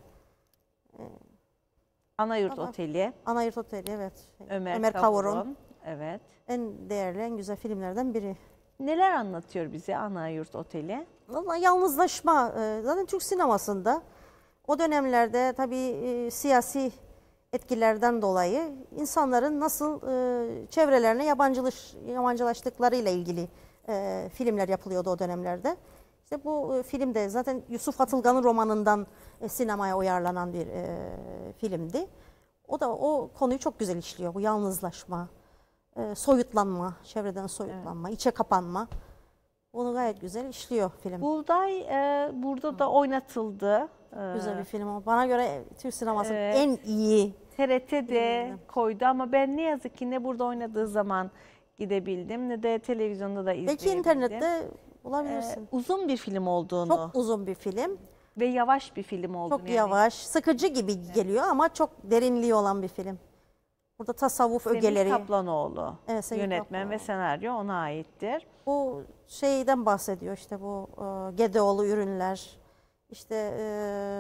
Anayurt Ama, Oteli. Anayurt Oteli evet. Ömer, Ömer Kavur'un. Kavur'un. Evet. En değerli, en güzel filmlerden biri. Neler anlatıyor bize Anayurt Oteli? Vallahi yalnızlaşma, zaten Türk sinemasında o dönemlerde tabii e, siyasi etkilerden dolayı insanların nasıl e, çevrelerine yabancılaş, yabancılaştıklarıyla ilgili e, filmler yapılıyordu o dönemlerde. İşte bu e, film de zaten Yusuf Atılgan'ın romanından e, sinemaya uyarlanan bir e, filmdi. O da o konuyu çok güzel işliyor. Bu yalnızlaşma, e, soyutlanma, çevreden soyutlanma, evet. içe kapanma. Onu gayet güzel işliyor film. Buğday e, burada da oynatıldı. Güzel bir film ama bana göre Türk sinemasının Evet. en iyi. T R T'de koydu ama ben ne yazık ki ne burada oynadığı zaman gidebildim ne de televizyonda da izleyebildim. Belki internette bulabilirsin. Ee, uzun bir film olduğunu. Çok uzun bir film. Ve yavaş bir film olduğunu. Çok yani. yavaş, sıkıcı gibi evet. geliyor ama çok derinliği olan bir film. Burada tasavvuf Semih ögeleri. Kaplanoğlu evet, Semih yönetmen Kaplanoğlu. ve senaryo ona aittir. Bu şeyden bahsediyor işte bu e, Gedeoğlu ürünler. İşte e,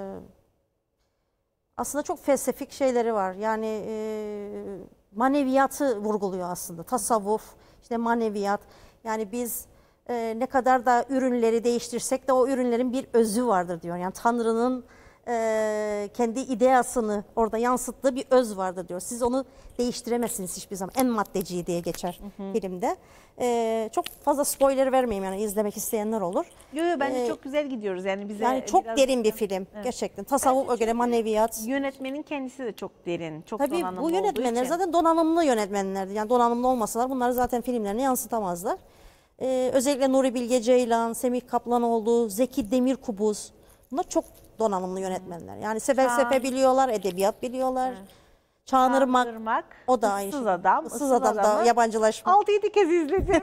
aslında çok felsefik şeyleri var. Yani e, maneviyatı vurguluyor aslında. Tasavvuf, işte maneviyat. Yani biz e, ne kadar da ürünleri değiştirsek de o ürünlerin bir özü vardır diyor. Yani Tanrı'nın e, kendi ideasını orada yansıttığı bir öz vardır diyor. Siz onu değiştiremezsiniz hiçbir zaman. En maddeci diye geçer hı hı. filmde. E, çok fazla spoiler vermeyeyim yani izlemek isteyenler olur. Yo yo bence ee, çok güzel gidiyoruz yani bize. Yani çok biraz derin bir film evet. gerçekten. Tasavvuf ögele, maneviyat. Yönetmenin kendisi de çok derin, çok Tabii donanımlı bu yönetmenler zaten donanımlı yönetmenlerdi. Yani donanımlı olmasalar bunları zaten filmlerine yansıtamazlar. Ee, özellikle Nuri Bilge Ceylan, Semih Kaplanoğlu, Zeki Demirkubuz. Bunlar çok donanımlı yönetmenler. Yani felsefe biliyorlar, edebiyat biliyorlar. Evet. Çağınırmak, Çağınırmak, o da aynı Issız şey. Adam. Issız, Issız Adam da yabancılaşma. altı yedi kez izledim.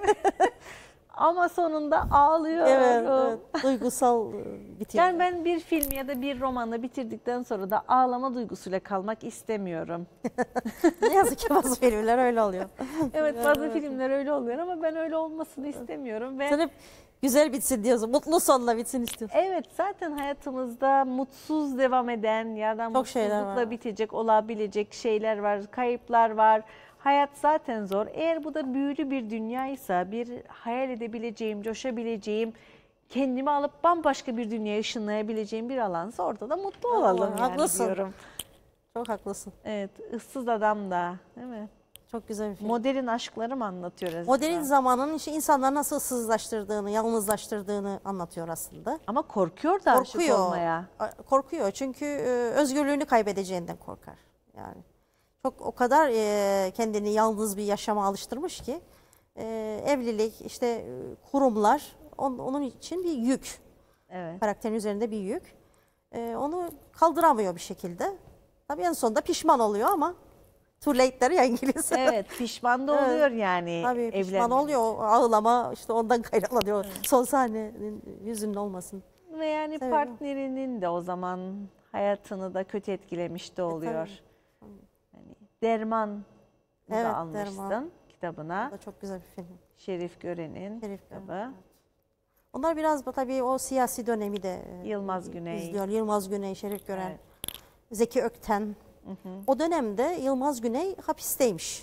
Ama sonunda ağlıyor. Evet, evet. Duygusal bitiyor. Yani ben bir film ya da bir romanı bitirdikten sonra da ağlama duygusuyla kalmak istemiyorum. Ne yazık ki bazı filmler öyle oluyor. Evet bazı evet. filmler öyle oluyor ama ben öyle olmasını istemiyorum. Ve sen hep güzel bitsin diyorsun, mutlu sonla bitsin istiyorsun. Evet zaten hayatımızda mutsuz devam eden ya da çok mutsuzlukla bitecek olabilecek şeyler var, kayıplar var. Hayat zaten zor. Eğer bu da büyülü bir dünyaysa, bir hayal edebileceğim, coşabileceğim, kendimi alıp bambaşka bir dünyaya ışınlayabileceğim bir alansa orada da mutlu olalım yani haklısın. diyorum. Çok haklısın. Evet, Issız Adam da değil mi? Çok güzel bir film. Modern aşkları mı anlatıyor aslında? Modern zamanın işte insanları nasıl ıssızlaştırdığını, yalnızlaştırdığını anlatıyor aslında. Ama korkuyor da aşık olmaya. Korkuyor çünkü özgürlüğünü kaybedeceğinden korkar. Yani çok o kadar kendini yalnız bir yaşama alıştırmış ki evlilik, işte kurumlar onun için bir yük. Evet. Karakterin üzerinde bir yük. Onu kaldıramıyor bir şekilde. Tabii en sonunda pişman oluyor ama too late'leri ya İngiliz. Evet pişman da oluyor evet. yani. Tabii pişman oluyor. O ağlama işte ondan kaynaklanıyor. Evet. Son sahnenin hüzünlü olmasın. Ve yani Sebebi. partnerinin de o zaman hayatını da kötü etkilemiş de oluyor. E, yani Derman evet, da almışsın Derman. kitabına. O da çok güzel bir film. Şerif Gören'in kitabı. Evet. Onlar biraz tabii o siyasi dönemi de Yılmaz Güney. izliyor. Yılmaz Güney, Şerif Gören, evet. Zeki Ökten. Hı hı. O dönemde Yılmaz Güney hapisteymiş.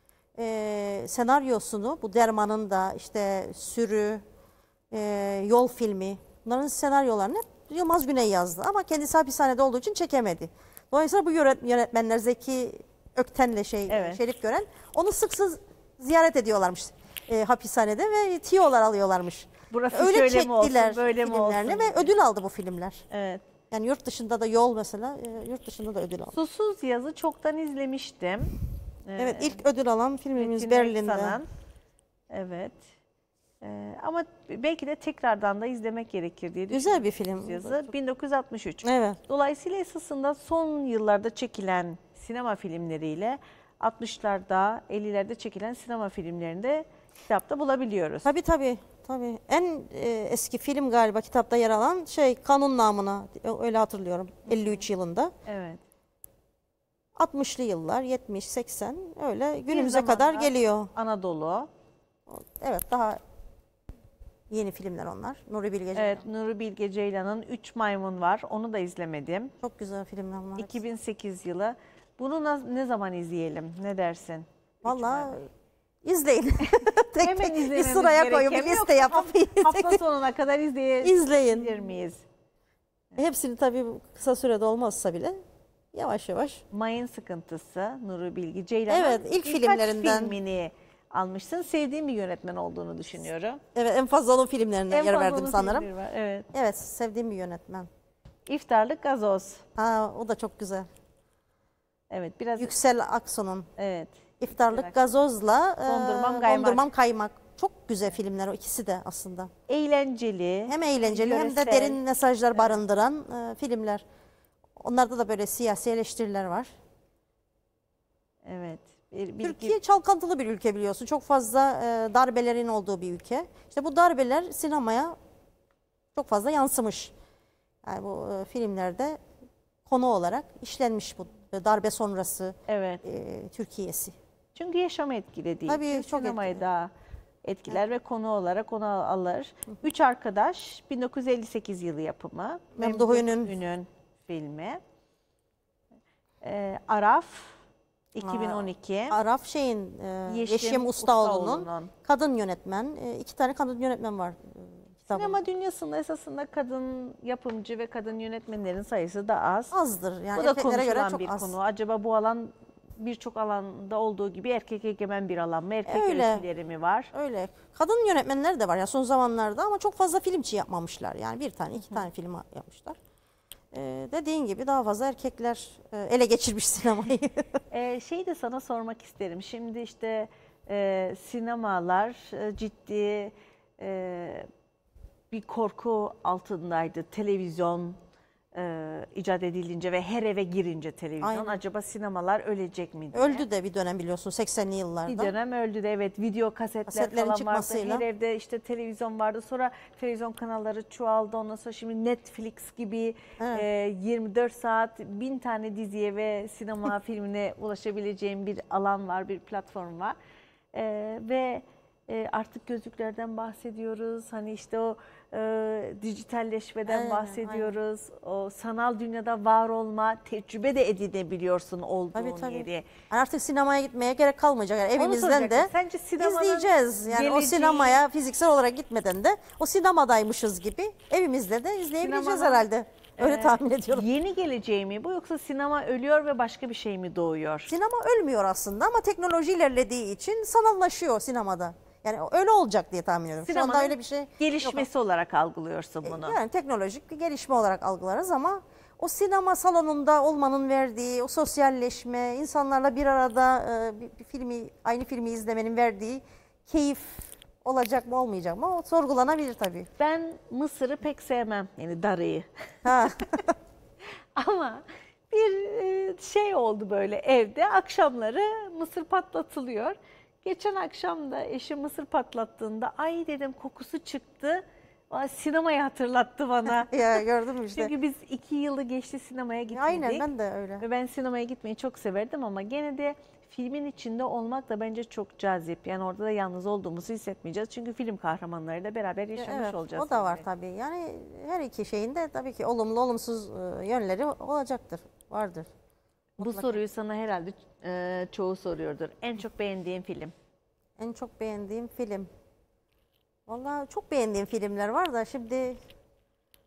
Ee, senaryosunu bu Derman'ın da işte Sürü, e, Yol filmi bunların senaryolarını Yılmaz Güney yazdı. Ama kendisi hapishanede olduğu için çekemedi. Dolayısıyla bu yönetmenler Zeki Ökten'le şey, evet. Şerif Gören onu sık sık ziyaret ediyorlarmış e, hapishanede ve tiyolar alıyorlarmış. Burası öyle şöyle çektiler mi olsun, böyle mi olsun? Ve ödül aldı bu filmler. Evet. Yani yurt dışında da Yol mesela, e, yurt dışında da ödül aldı. Susuz Yaz'ı çoktan izlemiştim. Evet, ilk ödül alan filmimiz Metin Berlin'de. Eksan'ın. Evet. Ee, ama belki de tekrardan da izlemek gerekir diye Güzel düşünüyorum. bir film. Susuz Yazı bin dokuz yüz altmış üç. Evet. Dolayısıyla esasında son yıllarda çekilen sinema filmleriyle altmışlarda, ellilerde çekilen sinema filmlerinde kitapta bulabiliyoruz. Tabii tabii. Tabii. En e, eski film galiba kitapta yer alan şey Kanun Namına, öyle hatırlıyorum, elli üç yılında. Evet. altmışlı yıllar, yetmiş seksen öyle Bir günümüze kadar zamanlar geliyor. Anadolu. Evet, daha yeni filmler onlar. Nuri Bilge Ceylan. Evet, Nuri Bilge Ceylan'ın Üç Maymun var. Onu da izlemedim. Çok güzel filmler bunlar. iki bin sekiz yılı. Bunu na- ne zaman izleyelim? Ne dersin? Üç Vallahi Maymun. izleyin. Tek Hemen tek bir izlememiz sıraya koyun, bir gereken, liste yoksa yapıp hafta sonuna kadar izleyebilir izleyin. miyiz? Hepsini tabii kısa sürede olmazsa bile yavaş yavaş. Mayın Sıkıntısı, Nuri Bilge Ceylan'ın Evet, ilk birkaç filmlerinden. filmini almışsın. Sevdiğim bir yönetmen olduğunu düşünüyorum. Evet, en fazla onun filmlerine En yer fazla verdim onun sanırım. filmleri var, evet. Evet, sevdiğim bir yönetmen. İftarlık Gazoz. Ha, o da çok güzel. Evet, biraz Yüksel Aksu'nun evet. İftarlık Gazoz'la e, Dondurmam Kaymak. Dondurmam Kaymak. Çok güzel filmler o ikisi de aslında. Eğlenceli. Hem eğlenceli hem de yöresel. derin mesajlar barındıran e, filmler. Onlarda da böyle siyasi eleştiriler var. Evet. Bir, bir, Türkiye çalkantılı bir ülke biliyorsun. Çok fazla e, darbelerin olduğu bir ülke. İşte bu darbeler sinemaya çok fazla yansımış. Yani bu e, filmlerde konu olarak işlenmiş bu e, darbe sonrası evet. e, Türkiye'si. Çünkü yaşamı etkilediği Tabii, için çok sinemayı etkili. daha etkiler ve konu olarak onu alır. Üç Arkadaş bin dokuz yüz elli sekiz yılı yapımı. Memduh Ün'ün. Ün'ün filmi. Ee, Araf iki bin on iki. Araf şeyin e, Yeşim Yeşim Ustaoğlu'nun Ustaoğlu'nun. kadın yönetmen. E, iki tane kadın yönetmen var. E, kitabın. Sinema dünyasında esasında kadın yapımcı ve kadın yönetmenlerin sayısı da az. Azdır. Yani Bu da erkeklere göre konuşulan çok bir az. konu. Acaba bu alan birçok alanda olduğu gibi erkek egemen bir alan mı? Erkek Öyle. öyküleri mi var? Öyle. Kadın yönetmenler de var ya son zamanlarda ama çok fazla filmçi yapmamışlar. Yani bir tane iki tane film yapmışlar. Ee, dediğin gibi daha fazla erkekler e, ele geçirmiş sinemayı. Ee, şey de sana sormak isterim. Şimdi işte e, sinemalar e, ciddi e, bir korku altındaydı. Televizyon e, icat edilince ve her eve girince televizyon. Aynen. Acaba sinemalar ölecek mi diye. Öldü de bir dönem biliyorsun seksenli yıllarda. Bir dönem öldü de evet, video kasetler Kasetlerin falan vardı. çıkmasıyla. Her evde işte televizyon vardı. Sonra televizyon kanalları çoğaldı. Ondan sonra şimdi Netflix gibi Evet. e, yirmi dört saat bin tane diziye ve sinema filmine ulaşabileceğim bir alan var, bir platform var. E, ve e, artık gözlüklerden bahsediyoruz. Hani işte o e, dijitalleşmeden Aynen, bahsediyoruz. O sanal dünyada var olma, tecrübe de edinebiliyorsun olduğun Tabii, tabii. yeri. Yani artık sinemaya gitmeye gerek kalmayacak. Yani Onu evimizden soracaktım. de Sence sinemanın izleyeceğiz. Yani o geleceği- sinemaya fiziksel olarak gitmeden de o sinemadaymışız gibi evimizde de izleyebileceğiz Sinemanın, herhalde. Öyle e, tahmin ediyorum. Yeni geleceği mi bu, yoksa sinema ölüyor ve başka bir şey mi doğuyor? Sinema ölmüyor aslında ama teknoloji ilerlediği için sanallaşıyor sinemada. Yani öyle olacak diye tahmin ediyorum. Şu anda Sinemanın öyle bir şey yok. gelişmesi olarak algılıyorsun bunu. Yani teknolojik bir gelişme olarak algılarız ama o sinema salonunda olmanın verdiği o sosyalleşme, insanlarla bir arada e, bir, bir filmi, aynı filmi izlemenin verdiği keyif olacak mı olmayacak mı o sorgulanabilir tabii. Ben Mısır'ı pek sevmem, yani darıyı. Ha. Ama bir e, şey oldu böyle evde, akşamları mısır patlatılıyor. Geçen akşam da eşim mısır patlattığında ay dedim kokusu çıktı. Aa, sinemayı hatırlattı bana. Ya gördün mü işte. Çünkü biz iki yılı geçti sinemaya gitmedik. Aynen ben de öyle. Ve ben sinemaya gitmeyi çok severdim ama gene de filmin içinde olmak da bence çok cazip. Yani orada da yalnız olduğumuzu hissetmeyeceğiz. Çünkü film kahramanlarıyla beraber yaşamış Evet, olacağız. o da var filmi. tabii. Yani her iki şeyin de tabii ki olumlu olumsuz e, yönleri olacaktır, vardır. Bu soruyu sana herhalde e, çoğu soruyordur. En çok beğendiğin film? En çok beğendiğim film. Vallahi çok beğendiğim filmler var da şimdi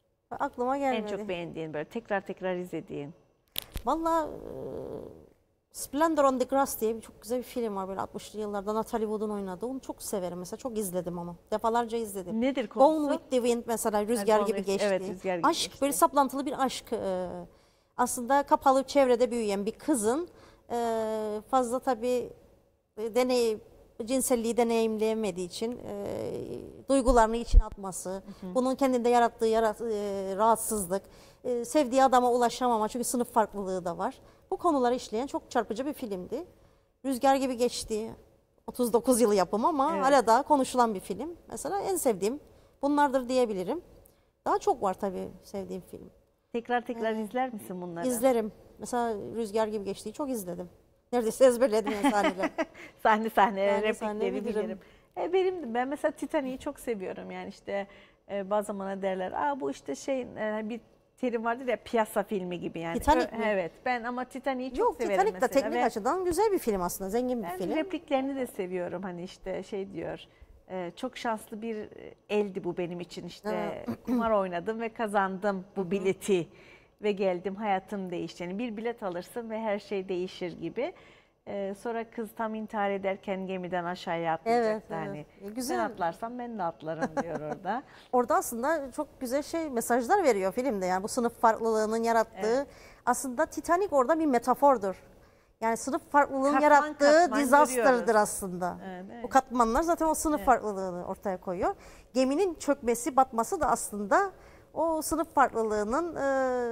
aklıma gelmedi. En çok beğendiğin, böyle tekrar tekrar izlediğin. Vallahi e, Splendor on the Grass diye bir çok güzel bir film var, böyle altmışlı yıllarda Natalie Wood'un oynadığı. Onu çok severim mesela, çok izledim onu. Defalarca izledim. Nedir konusu? Gone with the Wind mesela, rüzgar Gone gibi with- geçti. evet, rüzgar gibi aşk geçti. böyle saplantılı bir aşk. e, aslında kapalı çevrede büyüyen bir kızın e, fazla tabii e, deney cinselliği deneyimleyemediği için e, duygularını içine atması, hı hı. bunun kendinde yarattığı yarat, e, rahatsızlık, e, sevdiği adama ulaşamama, çünkü sınıf farklılığı da var. Bu konuları işleyen çok çarpıcı bir filmdi. Rüzgar gibi geçti. otuz dokuz yılı yapım ama Evet. hala daha konuşulan bir film. Mesela en sevdiğim bunlardır diyebilirim. Daha çok var tabii sevdiğim film. Tekrar tekrar izler misin bunları? İzlerim. Mesela Rüzgar gibi geçtiği çok izledim. Neredeyse ezberledim yani sahneleri. Sahne sahne Sahne replikleri sahne bilirim. bilirim. E, benim ben mesela Titanic'i çok seviyorum. Yani işte e, bazı zamana derler. Aa bu işte şey e, bir terim vardır ya, piyasa filmi gibi yani. Titanic Ö- mi? Evet. Ben ama Titanic'i çok Yok, severim Titanic de mesela. teknik Ve açıdan güzel bir film aslında. Zengin bir ben film. repliklerini de seviyorum. Hani işte şey diyor. e, çok şanslı bir eldi bu benim için, işte kumar oynadım ve kazandım bu bileti ve geldim, hayatım değişti. Yani bir bilet alırsın ve her şey değişir gibi. Ee, sonra kız tam intihar ederken gemiden aşağıya atlayacaktı. Evet, evet. Hani E, güzel. sen atlarsan ben de atlarım diyor orada. Orada aslında çok güzel şey mesajlar veriyor filmde. Yani bu sınıf farklılığının yarattığı, Evet. aslında Titanic orada bir metafordur. Yani sınıf farklılığının Katman yarattığı katman disaster'dır görüyoruz. aslında. Evet, evet. Bu katmanlar zaten o sınıf Evet. farklılığını ortaya koyuyor. Geminin çökmesi, batması da aslında o sınıf farklılığının e,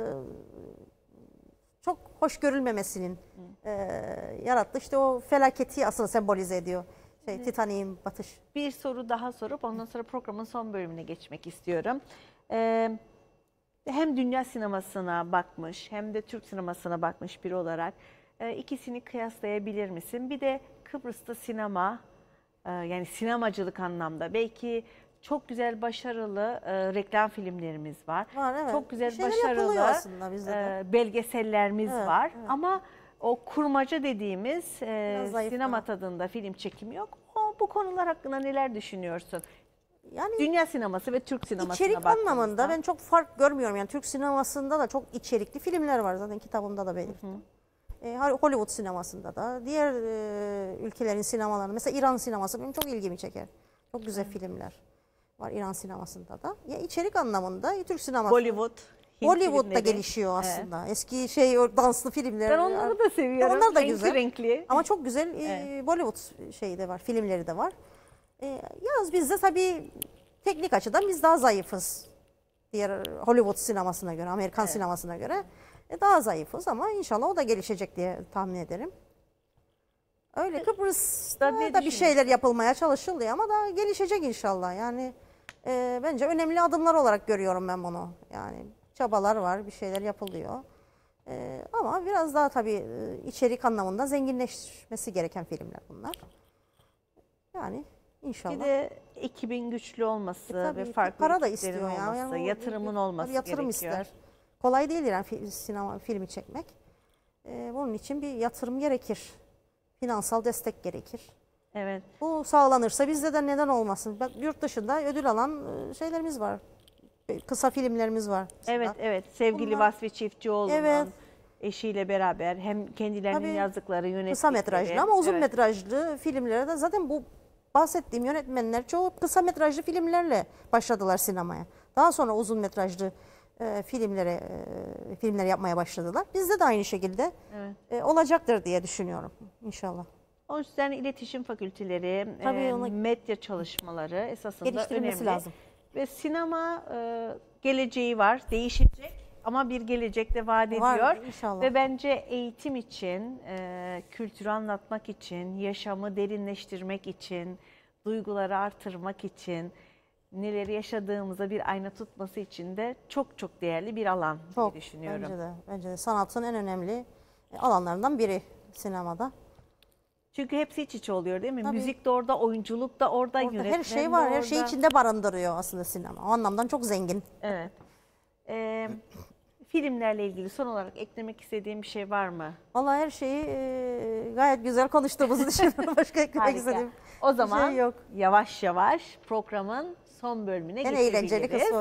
çok hoş görülmemesinin e, yarattığı, işte o felaketi aslında sembolize ediyor. Şey, Titanic'in batış. Bir soru daha sorup ondan sonra programın son bölümüne geçmek istiyorum. Ee, hem dünya sinemasına bakmış hem de Türk sinemasına bakmış biri olarak e, ikisini kıyaslayabilir misin? Bir de Kıbrıs'ta sinema, e, yani sinemacılık anlamda belki çok güzel, başarılı e, reklam filmlerimiz var. Var, evet. Çok güzel, Bir şeyler başarılı yapılıyor aslında bizde de. e, belgesellerimiz Evet, var. evet. Ama o kurmaca dediğimiz e, Biraz zayıf sinema daha. tadında film çekimi yok. O, bu konular hakkında neler düşünüyorsun? Yani Dünya sineması ve Türk sinemasına İçerik baktığımızda. anlamında ben çok fark görmüyorum. Yani Türk sinemasında da çok içerikli filmler var, zaten kitabımda da belirttim. E, Hollywood sinemasında da, diğer e, ülkelerin sinemalarında, mesela İran sineması benim çok ilgimi çeker. Çok güzel filmler var İran sinemasında da. Ya içerik anlamında e, Türk sineması. Bollywood, Hint Hollywood da filmleri. gelişiyor Evet. aslında. Eski şey o danslı filmler. Ben onları da seviyorum. Onlar da Renkli güzel. renkli. Ama çok güzel e, Bollywood şeyi de var, filmleri de var. E, yalnız bizde tabii teknik açıdan biz daha zayıfız. Diğer Hollywood sinemasına göre, Amerikan Evet. sinemasına göre e, daha zayıfız ama inşallah o da gelişecek diye tahmin ederim. Öyle Kıbrıs'ta ne da bir şeyler düşünüyorsun? yapılmaya çalışılıyor ama daha gelişecek inşallah. Yani e, bence önemli adımlar olarak görüyorum ben bunu. Yani çabalar var, bir şeyler yapılıyor. E, ama biraz daha tabii e, içerik anlamında zenginleşmesi gereken filmler bunlar. Yani inşallah. Bir de ekibin güçlü olması E tabii, ve farklı para da ekiplerin istiyor ya. olması, Yani o- yatırımın tabii olması yatırım gerekiyor. ister. Kolay değil yani fi- sinema filmi çekmek. Ee, bunun için bir yatırım gerekir. Finansal destek gerekir. Evet. Bu sağlanırsa bizde de neden olmasın? Bak, yurt dışında ödül alan e, şeylerimiz var. E, Kısa filmlerimiz var. mesela. Evet, evet. Sevgili Bunlar- Vasfi Çiftçioğlu'nun Evet. eşiyle beraber hem kendilerinin Tabii. yazdıkları, yönettikleri. Kısa metrajlı ama uzun Evet. metrajlı filmlere de zaten bu bahsettiğim yönetmenler çoğu kısa metrajlı filmlerle başladılar sinemaya. Daha sonra uzun metrajlı e, filmlere e, filmler yapmaya başladılar. Bizde de aynı şekilde Evet. e, olacaktır diye düşünüyorum inşallah. O yüzden iletişim fakülteleri, Tabii e, ona- medya çalışmaları esasında Geliştirilmesi önemli. lazım. Ve sinema e, geleceği var, değişecek ama bir gelecek de vaat ediyor. Var, inşallah. Ve bence eğitim için, e, kültürü anlatmak için, yaşamı derinleştirmek için, duyguları artırmak için, neleri yaşadığımıza bir ayna tutması için de çok çok değerli bir alan Çok diye düşünüyorum. bence de bence de sanatın en önemli alanlarından biri sinemada. Çünkü hepsi iç içe oluyor değil mi? Tabii. Müzik de orada, oyunculuk da orada, Orada yönetmen her şey de var, her şeyi orada. içinde barındırıyor aslında sinema. O anlamdan çok zengin. Evet. Ee, filmlerle ilgili son olarak eklemek istediğim bir şey var mı? Vallahi her şeyi e, gayet güzel konuştuğumuzu düşünüyorum. Başka eklemek Harika. istediğim O bir zaman şey yok. yavaş yavaş programın son bölümüne En geçebiliriz. eğlenceli kısmı.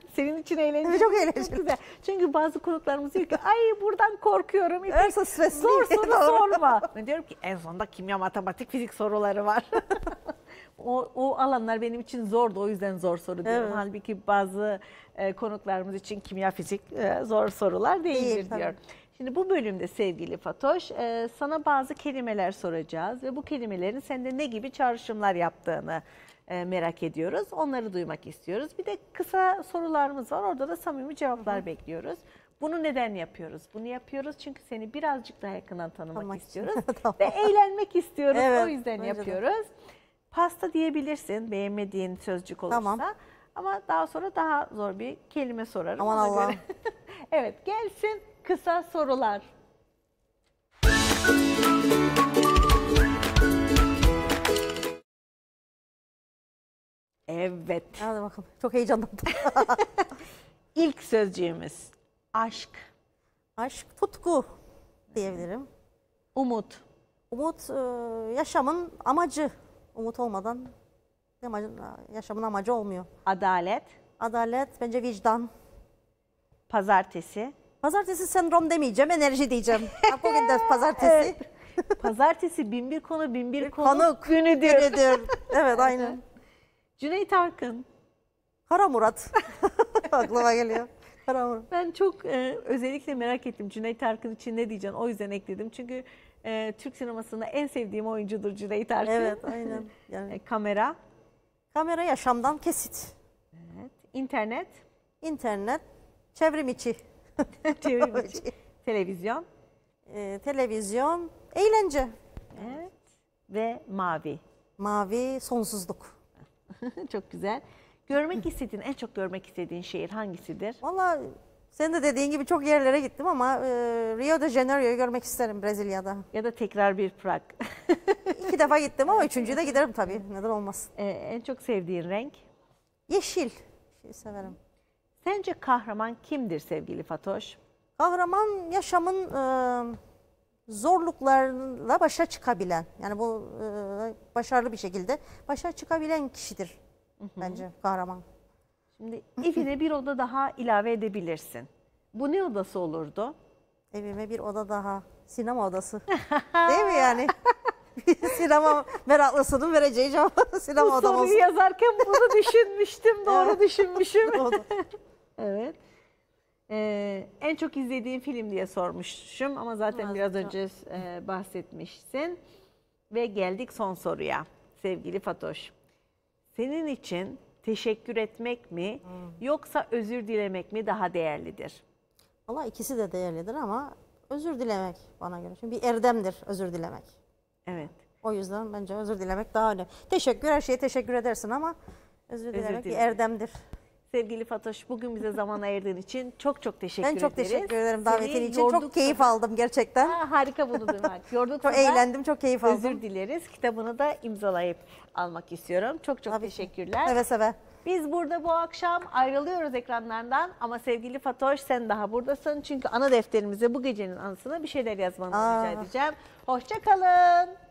Senin için eğlenceli. Çok eğlenceli. güzel. Çünkü bazı konuklarımız diyor ki ay buradan korkuyorum. İpek, Öyleyse stresli. zor soru Doğru. sorma. Ben diyorum ki en sonunda kimya, matematik, fizik soruları var. o, o alanlar benim için zordu. O yüzden zor soru diyorum. Evet. Halbuki bazı e, konuklarımız için kimya, fizik e, zor sorular değildir Değil, tabii. diyor. Şimdi bu bölümde sevgili Fatoş, e, sana bazı kelimeler soracağız ve bu kelimelerin sende ne gibi çağrışımlar yaptığını e, merak ediyoruz. Onları duymak istiyoruz. Bir de kısa sorularımız var. Orada da samimi cevaplar Hı-hı. bekliyoruz. Bunu neden yapıyoruz? Bunu yapıyoruz çünkü seni birazcık daha yakından tanımak Tamam. istiyoruz Tamam. ve eğlenmek istiyoruz. Evet, o yüzden bence de. yapıyoruz. Pasta diyebilirsin beğenmediğin sözcük olursa. Tamam. Ama daha sonra daha zor bir kelime sorarım. Aman Ona Allah'ım. göre. Evet, gelsin kısa sorular. Evet. Hadi bakalım. Çok heyecanlandım. İlk sözcüğümüz aşk, Aşk, tutku diyebilirim. umut, Umut e, yaşamın amacı. Umut olmadan amacı- yaşamın amacı olmuyor. adalet, Adalet, bence vicdan. pazartesi. Pazartesi sendrom demeyeceğim, enerji diyeceğim. Bugün de pazartesi. Pazartesi bin bir konu bin bir konu Konuk günüdür. günüdür. Evet, aynen. Cüneyt Arkın. Kara Murat. Aklıma geliyor. Kara Murat. Ben çok e, özellikle merak ettim Cüneyt Arkın için ne diyeceksin, o yüzden ekledim. Çünkü e, Türk sinemasında en sevdiğim oyuncudur Cüneyt Arkın. Evet, aynen. Yani E, kamera, kamera yaşamdan kesit. evet. İnternet, İnternet, çevrim içi. çevrim içi, televizyon, Ee, televizyon, eğlence. evet. Ve mavi. Mavi, sonsuzluk. Çok güzel. Görmek istediğin, en çok görmek istediğin şehir hangisidir? Valla senin de dediğin gibi çok yerlere gittim ama e, Rio de Janeiro'yu görmek isterim, Brezilya'da. Ya da tekrar bir Prag. İki defa gittim ama üçüncüyü de giderim tabii. Neden olmasın? E, en çok sevdiğin renk? Yeşil. Şey severim. Sence kahraman kimdir sevgili Fatoş? Kahraman yaşamın e, zorluklarla başa çıkabilen, yani bu e, başarılı bir şekilde başa çıkabilen kişidir bence kahraman. Şimdi evine bir oda daha ilave edebilirsin. Bu ne odası olurdu? Evime bir oda daha, sinema odası. Değil mi yani? Sinema meraklısının vereceği cevap sinema Bu odam soruyu olsun. yazarken bunu düşünmüştüm, doğru Evet. düşünmüşüm. Doğru. Evet. Ee, en çok izlediğin film diye sormuşum ama zaten Evet, biraz çok. önce e, bahsetmişsin. Ve geldik son soruya sevgili Fatoş. Senin için teşekkür etmek mi yoksa özür dilemek mi daha değerlidir? Valla ikisi de değerlidir ama özür dilemek bana göre. Çünkü bir erdemdir özür dilemek. Evet. O yüzden bence özür dilemek daha önemli. Teşekkür, her şeye teşekkür edersin ama özür dilemek bir dilemek. erdemdir. Sevgili Fatoş, bugün bize zaman ayırdığın için çok çok teşekkür Ben ederiz. çok teşekkür ederim davetin Seni için. yorduk Çok keyif da- aldım gerçekten. Ha, harika bunu duymak. Yorduk Çok da eğlendim, çok keyif aldım. Özür dileriz. Kitabını da imzalayıp almak istiyorum. Çok çok Tabii ki. teşekkürler. Seve seve. Biz burada bu akşam ayrılıyoruz ekranlardan ama sevgili Fatoş sen daha buradasın. Çünkü ana defterimize bu gecenin anısına bir şeyler yazmanı Aa. rica edeceğim. Hoşça kalın.